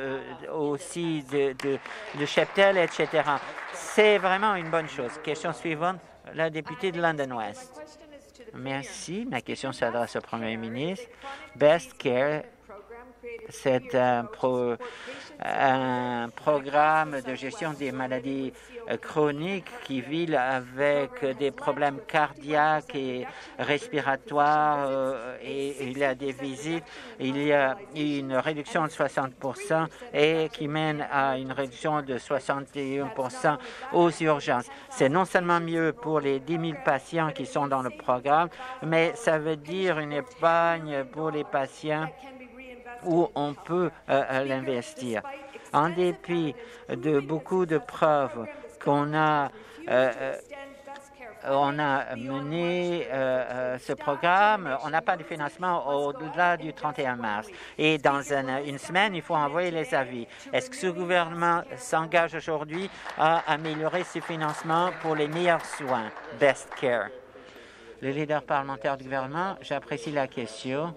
aussi de, de, de cheptel, et cetera. C'est vraiment une bonne chose. Question suivante, la députée de London West. Merci. Ma question s'adresse au Premier ministre. Best Care, c'est un, pro, un programme de gestion des maladies chroniques qui vit avec des problèmes cardiaques et respiratoires euh, et il y a des visites. Il y a une réduction de soixante pour cent et qui mène à une réduction de soixante et un pour cent aux urgences. C'est non seulement mieux pour les dix mille patients qui sont dans le programme, mais ça veut dire une épargne pour les patients où on peut euh, l'investir. En dépit de beaucoup de preuves qu'on a, euh, on a mené euh, euh, ce programme, on n'a pas de financement au-delà du trente et un mars. Et dans un, une semaine, il faut envoyer les avis. Est-ce que ce gouvernement s'engage aujourd'hui à améliorer ce financement pour les meilleurs soins, Best Care? Le leader parlementaire du gouvernement, j'apprécie la question.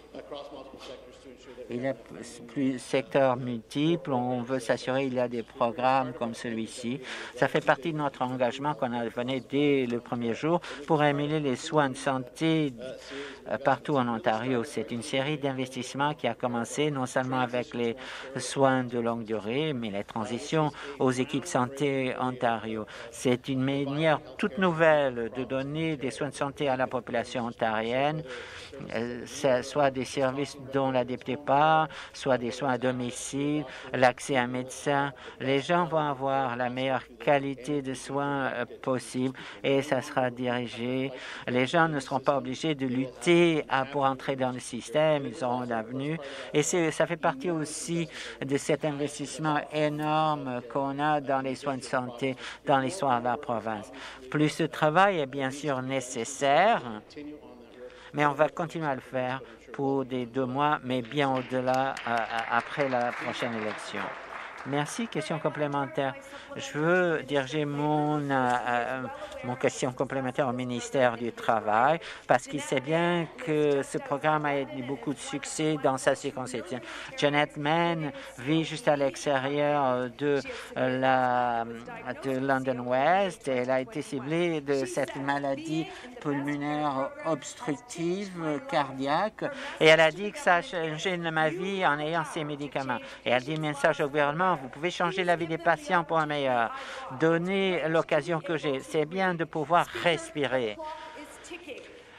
Il y a plus secteurs multiples. On veut s'assurer qu'il y a des programmes comme celui-ci. Ça fait partie de notre engagement qu'on a donné dès le premier jour pour améliorer les soins de santé partout en Ontario. C'est une série d'investissements qui a commencé non seulement avec les soins de longue durée, mais la transition aux équipes santé Ontario. C'est une manière toute nouvelle de donner des soins de santé à la population ontarienne, soit des services dont la députée parle, soit des soins à domicile, l'accès à un médecin. Les gens vont avoir la meilleure qualité de soins possible et ça sera dirigé. Les gens ne seront pas obligés de lutter pour entrer dans le système. Ils auront l'avenue. Et ça fait partie aussi de cet investissement énorme qu'on a dans les soins de santé dans l'histoire de la province. Plus de travail est bien sûr nécessaire, mais on va continuer à le faire pour des deux mois, mais bien au-delà, euh, après la prochaine élection. Merci. Question complémentaire. Je veux diriger mon, euh, mon question complémentaire au ministère du Travail parce qu'il sait bien que ce programme a eu beaucoup de succès dans sa circonscription. Janet Mann vit juste à l'extérieur de, euh, la, de London West. Elle a été ciblée de cette maladie pulmonaire obstructive cardiaque et elle a dit que ça a changé ma vie en ayant ces médicaments. Et elle a dit un message au gouvernement: vous pouvez changer la vie des patients pour un meilleur. Donnez l'occasion que j'ai. C'est bien de pouvoir respirer.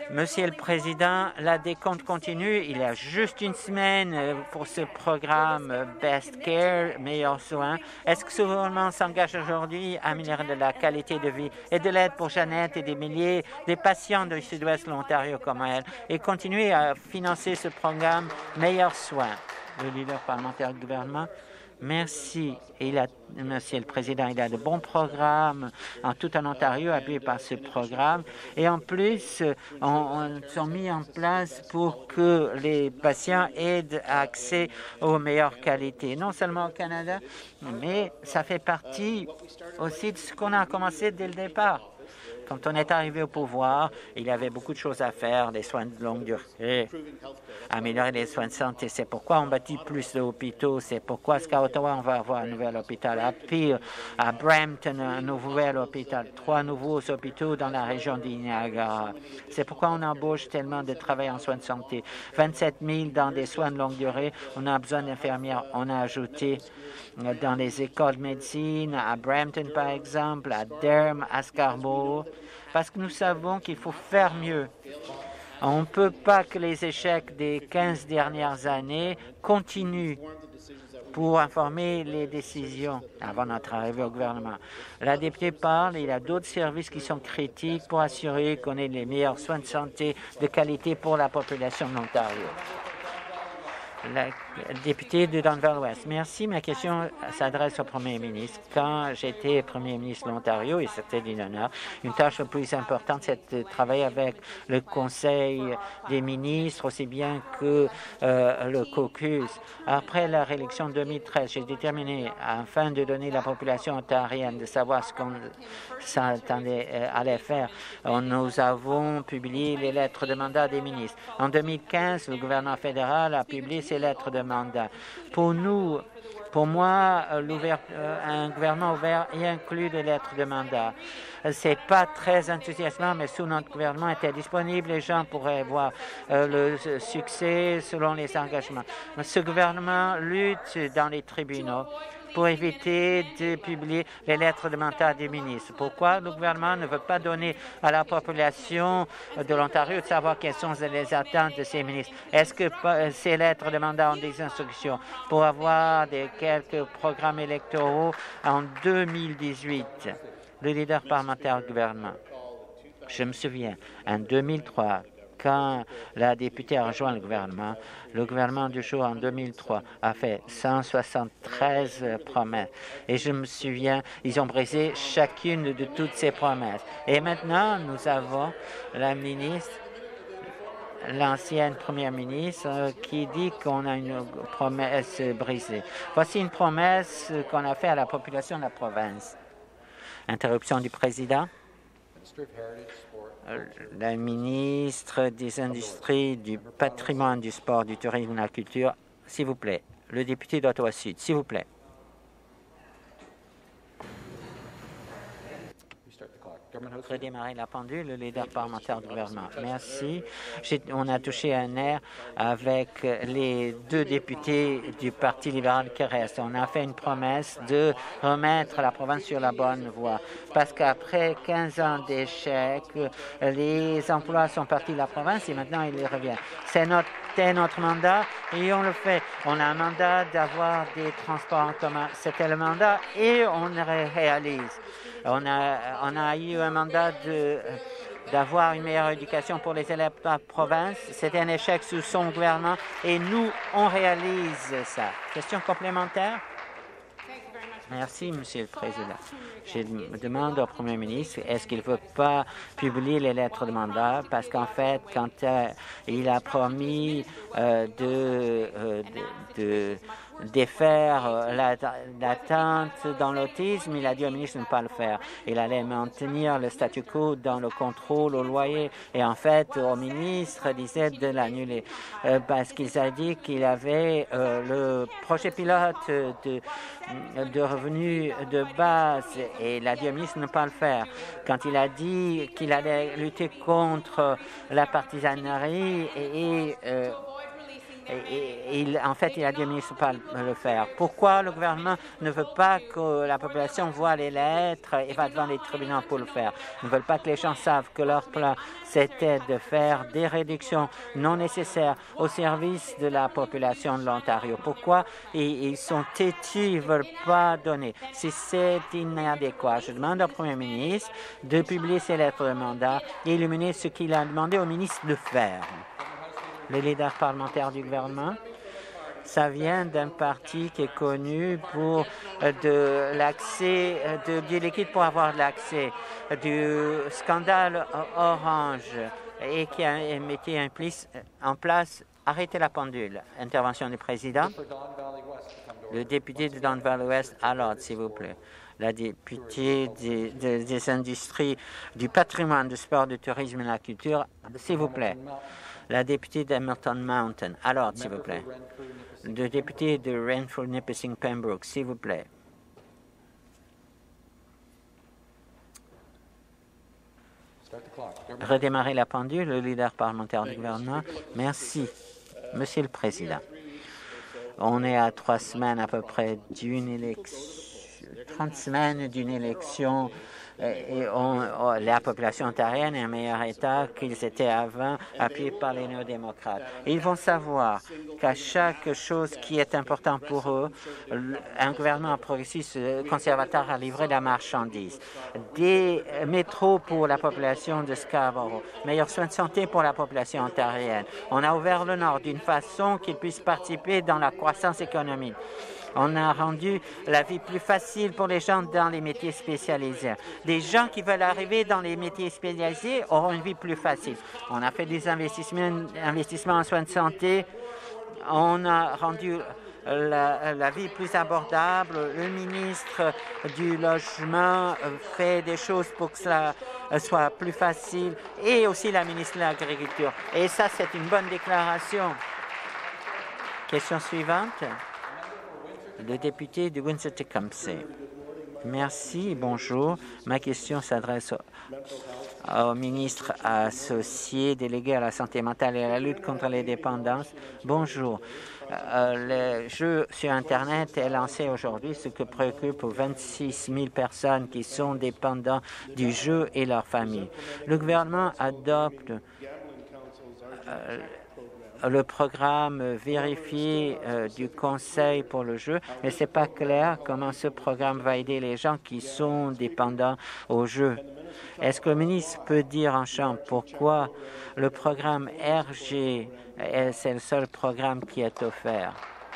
Monsieur le Président, la décompte continue. Il y a juste une semaine pour ce programme Best Care, meilleurs soins. Est-ce que ce gouvernement s'engage aujourd'hui à améliorer de la qualité de vie et de l'aide pour Jeannette et des milliers de patients du sud-ouest de l'Ontario comme elle et continuer à financer ce programme meilleurs soins? Le leader parlementaire du gouvernement. Merci. Il a, Monsieur le Président, il y a de bons programmes en tout en Ontario appuyés par ce programme. Et en plus, on, on sont mis en place pour que les patients aient accès aux meilleures qualités, non seulement au Canada, mais ça fait partie aussi de ce qu'on a commencé dès le départ. Quand on est arrivé au pouvoir, il y avait beaucoup de choses à faire, des soins de longue durée, améliorer les soins de santé. C'est pourquoi on bâtit plus d'hôpitaux. C'est pourquoi à Ottawa, on va avoir un nouvel hôpital. À Peel, à Brampton, un nouvel hôpital. Trois nouveaux hôpitaux dans la région du Niagara. C'est pourquoi on embauche tellement de travail en soins de santé. vingt-sept mille dans des soins de longue durée. On a besoin d'infirmières. On a ajouté dans les écoles de médecine, à Brampton par exemple, à Durham, à Scarborough, parce que nous savons qu'il faut faire mieux. On ne peut pas que les échecs des quinze dernières années continuent pour informer les décisions avant notre arrivée au gouvernement. La députée parle, il y a d'autres services qui sont critiques pour assurer qu'on ait les meilleurs soins de santé de qualité pour la population de l'Ontario. La députée de Danville-Ouest. Merci. Ma question s'adresse au Premier ministre. Quand j'étais Premier ministre de l'Ontario, et c'était un honneur, une tâche la plus importante, c'est de travailler avec le Conseil des ministres, aussi bien que euh, le caucus. Après la réélection de deux mille treize, j'ai déterminé, afin de donner à la population ontarienne de savoir ce qu'on s'attendait euh, allait faire, nous avons publié les lettres de mandat des ministres. En deux mille quinze, le gouvernement fédéral a publié ces lettres de mandat. Pour nous, pour moi, un gouvernement ouvert y inclut des lettres de mandat. C'est pas très enthousiasmant, mais sous notre gouvernement était disponible, les gens pourraient voir euh, le succès selon les engagements. Ce gouvernement lutte dans les tribunaux pour éviter de publier les lettres de mandat des ministres. Pourquoi le gouvernement ne veut pas donner à la population de l'Ontario de savoir quelles sont les attentes de ces ministres? Est-ce que ces lettres de mandat ont des instructions pour avoir des, quelques programmes électoraux en deux mille dix-huit? Le leader parlementaire du gouvernement. Je me souviens, en deux mille trois, quand la députée a rejoint le gouvernement, le gouvernement du jour en deux mille trois a fait cent soixante-treize promesses. Et je me souviens, ils ont brisé chacune de toutes ces promesses. Et maintenant, nous avons la ministre, l'ancienne première ministre, qui dit qu'on a une promesse brisée. Voici une promesse qu'on a faite à la population de la province. Interruption du président. La ministre des Industries, du Patrimoine, du Sport, du Tourisme et de la Culture, s'il vous plaît. Le député d'Ottawa-Sud, s'il vous plaît. Redémarrer la pendule, le leader parlementaire du gouvernement. Merci. On a touché un nerf avec les deux députés du Parti libéral qui restent. On a fait une promesse de remettre la province sur la bonne voie. Parce qu'après quinze ans d'échecs, les emplois sont partis de la province et maintenant ils reviennent. C'est notre, notre mandat et on le fait. On a un mandat d'avoir des transports en commun. C'était le mandat et on le réalise. On a, on a eu un mandat de, d'avoir une meilleure éducation pour les élèves de la province. C'était un échec sous son gouvernement et nous, on réalise ça. Question complémentaire? Merci, Monsieur le Président. Je demande au Premier ministre, est-ce qu'il ne veut pas publier les lettres de mandat? Parce qu'en fait, quand euh, il a promis euh, de, euh, de, de défaire l'attente dans l'autisme, il a dit au ministre de ne pas le faire. Il allait maintenir le statu quo dans le contrôle au loyer. Et en fait, au ministre disait de l'annuler euh, parce qu'il a dit qu'il avait euh, le projet pilote de, de revenus de base et il a dit au ministre de ne pas le faire. Quand il a dit qu'il allait lutter contre la partisanerie et, et euh, Et, il, en fait, il a dit au ministre de ne pas le faire. Pourquoi le gouvernement ne veut pas que la population voit les lettres et va devant les tribunaux pour le faire? Ils ne veulent pas que les gens savent que leur plan, c'était de faire des réductions non nécessaires au service de la population de l'Ontario. Pourquoi ils, ils sont têtus, ils ne veulent pas donner? Si c'est inadéquat, je demande au premier ministre de publier ses lettres de mandat et illuminer ce qu'il a demandé au ministre de faire. Le leader parlementaire du gouvernement, ça vient d'un parti qui est connu pour de l'accès de, du liquide pour avoir de l'accès, du scandale Orange et qui a mis en place arrêter la pendule. Intervention du président. Le député de Don Valley West à l'ordre, s'il vous plaît. La députée des, des, des industries, du patrimoine, du sport, du tourisme et de la culture, s'il vous plaît. La députée d'Hamilton Mountain, à l'ordre, s'il vous plaît. Le député de Renfrew, Nipissing, Pembroke, s'il vous plaît. Redémarrer la pendule, le leader parlementaire du gouvernement. Merci, Monsieur le Président. On est à trois semaines à peu près d'une élection, trente semaines d'une élection et on, on, la population ontarienne est en meilleur état qu'ils étaient avant, appuyés par les néo-démocrates. Ils vont savoir qu'à chaque chose qui est importante pour eux, un gouvernement progressiste conservateur a livré de la marchandise. Des métros pour la population de Scarborough, meilleurs soins de santé pour la population ontarienne. On a ouvert le Nord d'une façon qu'ils puissent participer dans la croissance économique. On a rendu la vie plus facile pour les gens dans les métiers spécialisés. Des gens qui veulent arriver dans les métiers spécialisés auront une vie plus facile. On a fait des investissements, investissements en soins de santé. On a rendu la, la vie plus abordable. Le ministre du Logement fait des choses pour que cela soit plus facile. Et aussi la ministre de l'Agriculture. Et ça, c'est une bonne déclaration. Question suivante. Le député de Windsor-Tecumseh. Merci, bonjour. Ma question s'adresse au, au ministre associé délégué à la santé mentale et à la lutte contre les dépendances. Bonjour. Euh, le jeu sur Internet est lancé aujourd'hui, ce qui préoccupe vingt-six mille personnes qui sont dépendants du jeu et leurs familles. Le gouvernement adopte euh, le programme vérifié euh, du Conseil pour le jeu, mais ce n'est pas clair comment ce programme va aider les gens qui sont dépendants au jeu. Est-ce que le ministre peut dire en chambre pourquoi le programme R G, c'est le seul programme qui est offert?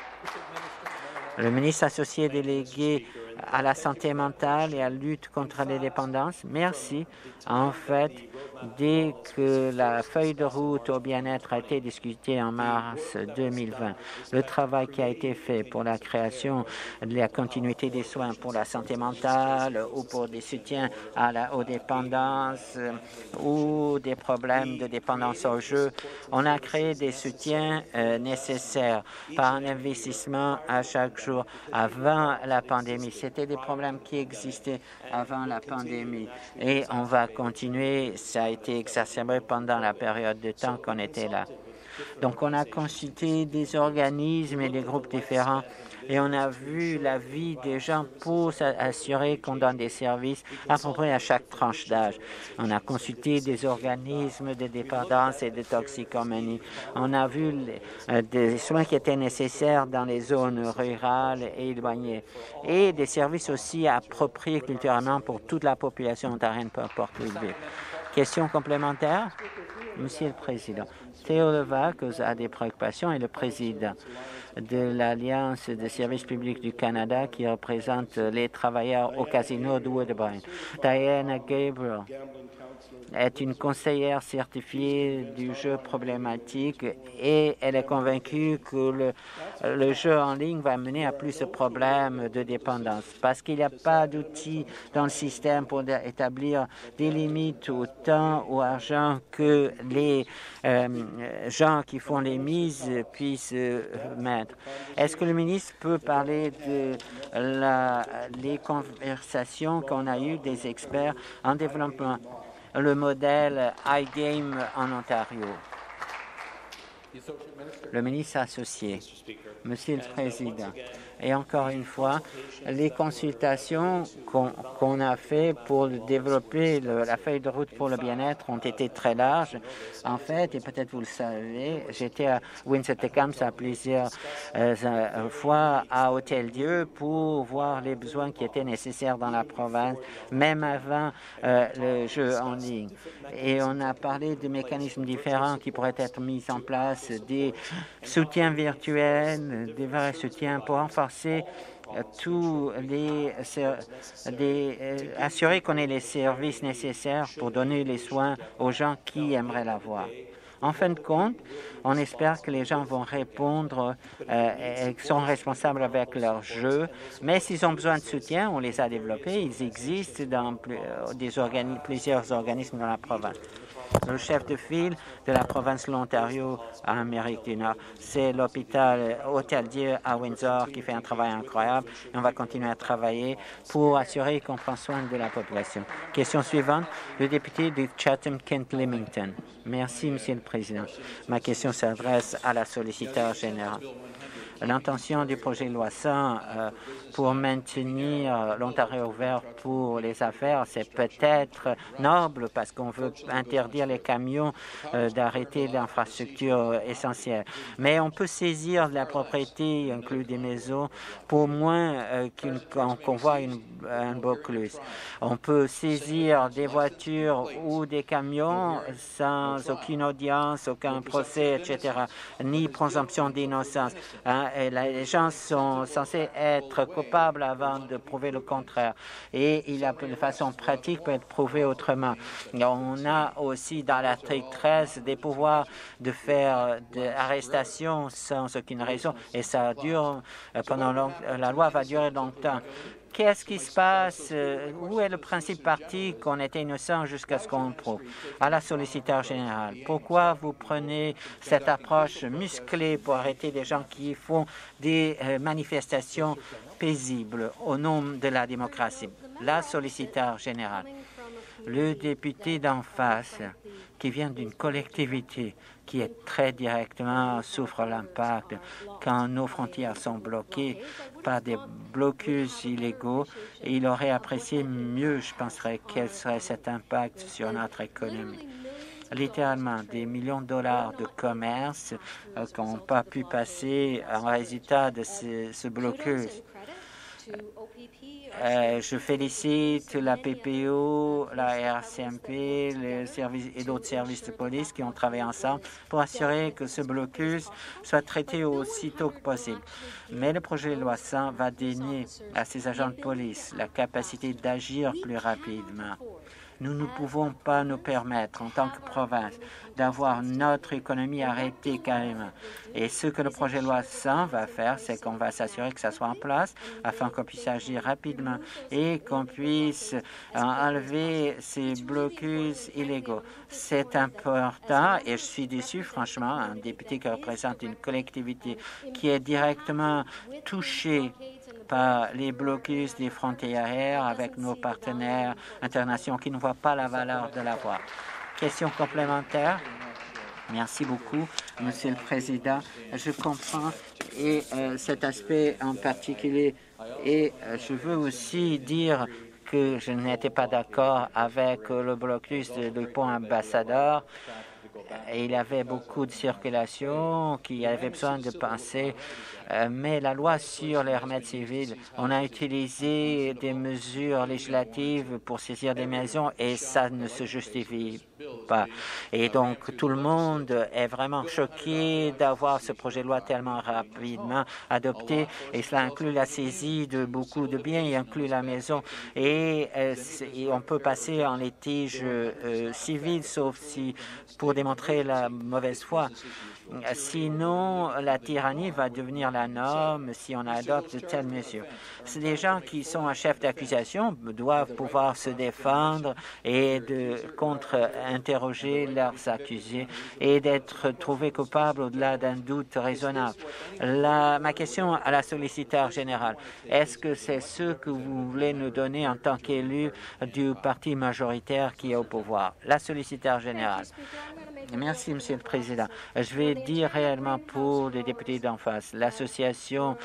Le ministre associé délégué à la santé mentale et à la lutte contre les dépendances. Merci. En fait, dès que la feuille de route au bien-être a été discutée en mars deux mille vingt, le travail qui a été fait pour la création de la continuité des soins pour la santé mentale ou pour des soutiens à la, aux dépendances ou des problèmes de dépendance au jeu, on a créé des soutiens euh, nécessaires par un investissement à chaque jour. Avant la pandémie, c'était des problèmes qui existaient avant la pandémie et on va continuer. Ça a été exacerbé pendant la période de temps qu'on était là. Donc, on a consulté des organismes et des groupes différents et on a vu la vie des gens pour s'assurer qu'on donne des services appropriés à chaque tranche d'âge. On a consulté des organismes de dépendance et de toxicomanie. On a vu les, euh, des soins qui étaient nécessaires dans les zones rurales et éloignées et des services aussi appropriés culturellement pour toute la population ontarienne, peu importe où ils vivent. Question complémentaire? Monsieur le Président, Théo Levac a des préoccupations et le président de l'Alliance des services publics du Canada qui représente les travailleurs au casino de Woodbine. Diana Gabriel est une conseillère certifiée du jeu problématique et elle est convaincue que le, le jeu en ligne va mener à plus de problèmes de dépendance parce qu'il n'y a pas d'outils dans le système pour établir des limites au temps ou argent que les euh, gens qui font les mises puissent euh, mettre. Est-ce que le ministre peut parler de la, les conversations qu'on a eues des experts en développement le modèle iGame en Ontario? Le ministre associé. Monsieur le Président, et encore une fois, les consultations qu'on qu'on a fait pour développer le, la feuille de route pour le bien-être ont été très larges. En fait, et peut-être vous le savez, j'étais à Winsor-Tecumseh à plusieurs euh, fois à Hôtel-Dieu pour voir les besoins qui étaient nécessaires dans la province, même avant euh, le jeu en ligne. Et on a parlé de mécanismes différents qui pourraient être mis en place, des soutiens virtuels, des vrais soutiens pour renforcer tous les, les euh, assurer qu'on ait les services nécessaires pour donner les soins aux gens qui aimeraient l'avoir. En fin de compte, on espère que les gens vont répondre euh, et sont responsables avec leur jeu, mais s'ils ont besoin de soutien, on les a développés. Ils existent dans plus, euh, des organi plusieurs organismes dans la province. Le chef de file de la province de l'Ontario en Amérique du Nord, c'est l'hôpital Hôtel-Dieu à Windsor qui fait un travail incroyable et on va continuer à travailler pour assurer qu'on prend soin de la population. Question suivante, le député de Chatham-Kent-Limington. Merci, Monsieur le Président. Ma question s'adresse à la solliciteur générale. L'intention du projet de loi cent euh, pour maintenir l'Ontario ouvert pour les affaires, c'est peut-être noble parce qu'on veut interdire les camions euh, d'arrêter l'infrastructure essentielle. Mais on peut saisir de la propriété, inclus des maisons, pour moins euh, qu'on qu'on voit une, un blocus. On peut saisir des voitures ou des camions sans aucune audience, aucun procès, et cetera, ni présomption d'innocence. Hein, et les gens sont censés être coupables avant de prouver le contraire. Et il a, de façon pratique, peut être prouvé autrement. On a aussi dans l'article treize des pouvoirs de faire des arrestations sans aucune raison. Et ça dure pendant long, la loi va durer longtemps. Qu'est-ce qui se passe? Où est le principe parti qu'on était innocent jusqu'à ce qu'on le prouve? À la solliciteur générale, pourquoi vous prenez cette approche musclée pour arrêter des gens qui font des euh, manifestations paisibles au nom de la démocratie? La solliciteur générale, le député d'en face qui vient d'une collectivité qui est très directement souffre l'impact quand nos frontières sont bloquées par des blocus illégaux. Il aurait apprécié mieux, je penserais, quel serait cet impact sur notre économie. Littéralement, des millions de dollars de commerce euh, qui n'ont pas pu passer en résultat de ce, ce blocus. Euh, je félicite la P P O, la R C M P les services et d'autres services de police qui ont travaillé ensemble pour assurer que ce blocus soit traité aussitôt que possible. Mais le projet de loi cent va donner à ces agents de police la capacité d'agir plus rapidement. Nous ne pouvons pas nous permettre, en tant que province, d'avoir notre économie arrêtée carrément. Et ce que le projet de loi cent va faire, c'est qu'on va s'assurer que ça soit en place afin qu'on puisse agir rapidement et qu'on puisse enlever ces blocus illégaux. C'est important et je suis déçu, franchement, un député qui représente une collectivité qui est directement touchée par les blocus des frontières avec nos partenaires internationaux qui ne voient pas la valeur de l'avoir. Question complémentaire. Merci beaucoup, Monsieur le Président. Je comprends et euh, cet aspect en particulier. Et euh, je veux aussi dire que je n'étais pas d'accord avec euh, le blocus du pont Ambassadeur. Et il y avait beaucoup de circulation qui avait besoin de penser. Euh, mais la loi sur les remèdes civils, on a utilisé des mesures législatives pour saisir des maisons et ça ne se justifie pas. Et donc, tout le monde est vraiment choqué d'avoir ce projet de loi tellement rapidement adopté et cela inclut la saisie de beaucoup de biens, il inclut la maison et, euh, et on peut passer en litige euh, civil sauf si pour démontrer la mauvaise foi. Sinon, la tyrannie va devenir la norme si on adopte de telles mesures. Les gens qui sont un chef d'accusation doivent pouvoir se défendre et de contre interroger leurs accusés et d'être trouvés coupables au-delà d'un doute raisonnable. La, ma question à la solliciteur générale, est-ce que c'est ce que vous voulez nous donner en tant qu'élu du parti majoritaire qui est au pouvoir? La solliciteur générale. Merci, Monsieur le Président. Je vais dire réellement pour les députés d'en face. L'association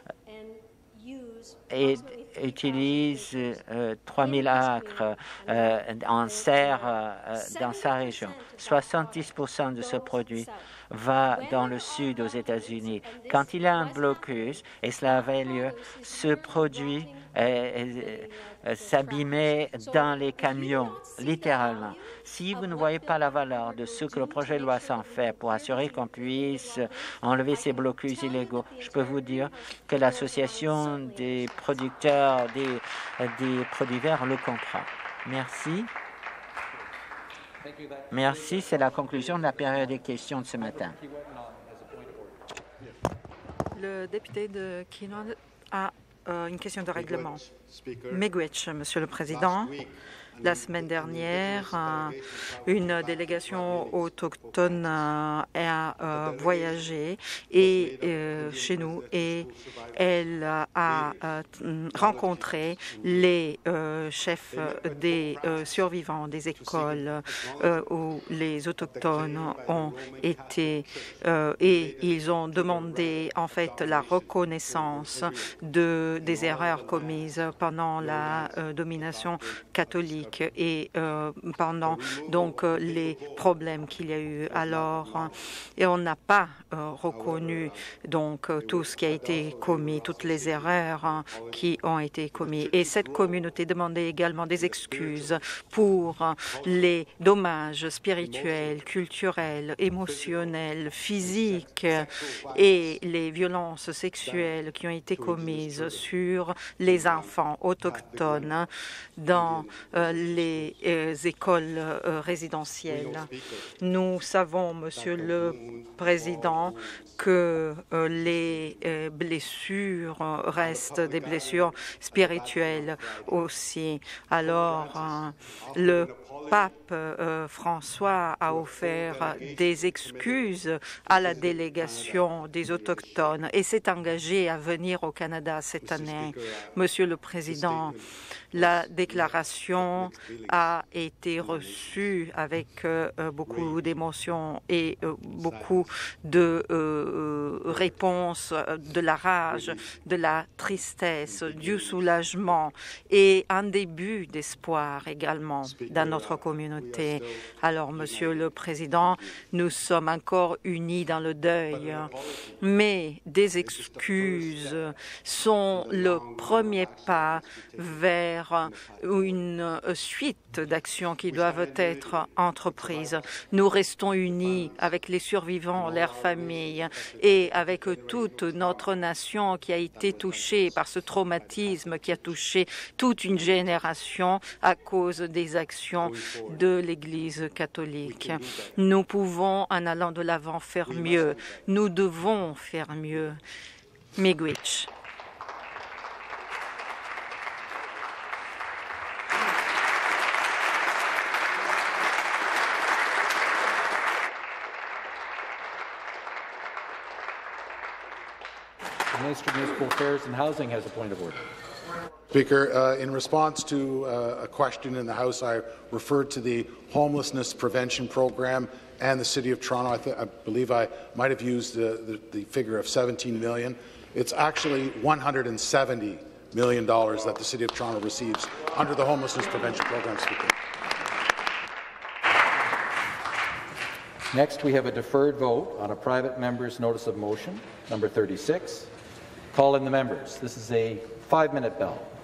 et utilise euh, trois mille acres euh, en serre euh, dans sa région. soixante-dix pour cent de ce produit va dans le sud aux États-Unis. Quand il y a un blocus, et cela avait lieu, ce produit euh, euh, s'abîmait dans les camions, littéralement. Si vous ne voyez pas la valeur de ce que le projet de loi s'en fait pour assurer qu'on puisse enlever ces blocus illégaux, je peux vous dire que l'Association des producteurs des, des produits verts le comprend. Merci. Merci. C'est la conclusion de la période des questions de ce matin. Le député de Keenan a euh, une question de règlement. Miigwech, Monsieur le Président. La semaine dernière, euh, une délégation autochtone euh, a euh, voyagé et, euh, chez nous et elle a euh, rencontré les euh, chefs des euh, survivants des écoles euh, où les autochtones ont été euh, et ils ont demandé en fait la reconnaissance de, des erreurs commises pendant la euh, domination catholique et euh, pendant donc euh, les problèmes qu'il y a eu alors euh, et on n'a pas euh, reconnu donc euh, tout ce qui a été commis, toutes les erreurs hein, qui ont été commises et cette communauté demandait également des excuses pour euh, les dommages spirituels, culturels, émotionnels, physiques et les violences sexuelles qui ont été commises sur les enfants autochtones dans euh, les euh, écoles euh, résidentielles. Nous savons, Monsieur le Président, que euh, les euh, blessures restent des blessures spirituelles aussi. Alors, euh, le pape euh, François a offert des excuses à la délégation des Autochtones et s'est engagé à venir au Canada cette année. Monsieur le Président, la déclaration a été reçue avec euh, beaucoup d'émotion et euh, beaucoup de euh, réponses, de la rage, de la tristesse, du soulagement et un début d'espoir également dans notre communauté. Alors, Monsieur le Président, nous sommes encore unis dans le deuil, mais des excuses sont le premier pas vers une suite d'actions qui doivent être entreprises. Nous restons unis avec les survivants, leurs familles et avec toute notre nation qui a été touchée par ce traumatisme qui a touché toute une génération à cause des actions de l'Église catholique. Nous pouvons, en allant de l'avant, faire mieux. Nous devons faire mieux. Miigwech. The Minister of Municipal Affairs and Housing has a point of order. Speaker, uh, in response to uh, a question in the House, I referred to the homelessness prevention program and the City of Toronto. I, th I believe I might have used uh, the, the figure of seventeen million dollars. It's actually one hundred seventy million dollars that the City of Toronto receives under the homelessness prevention program, Speaker. Next, we have a deferred vote on a private member's notice of motion, number thirty-six. Call in the members. This is a five-minute bell.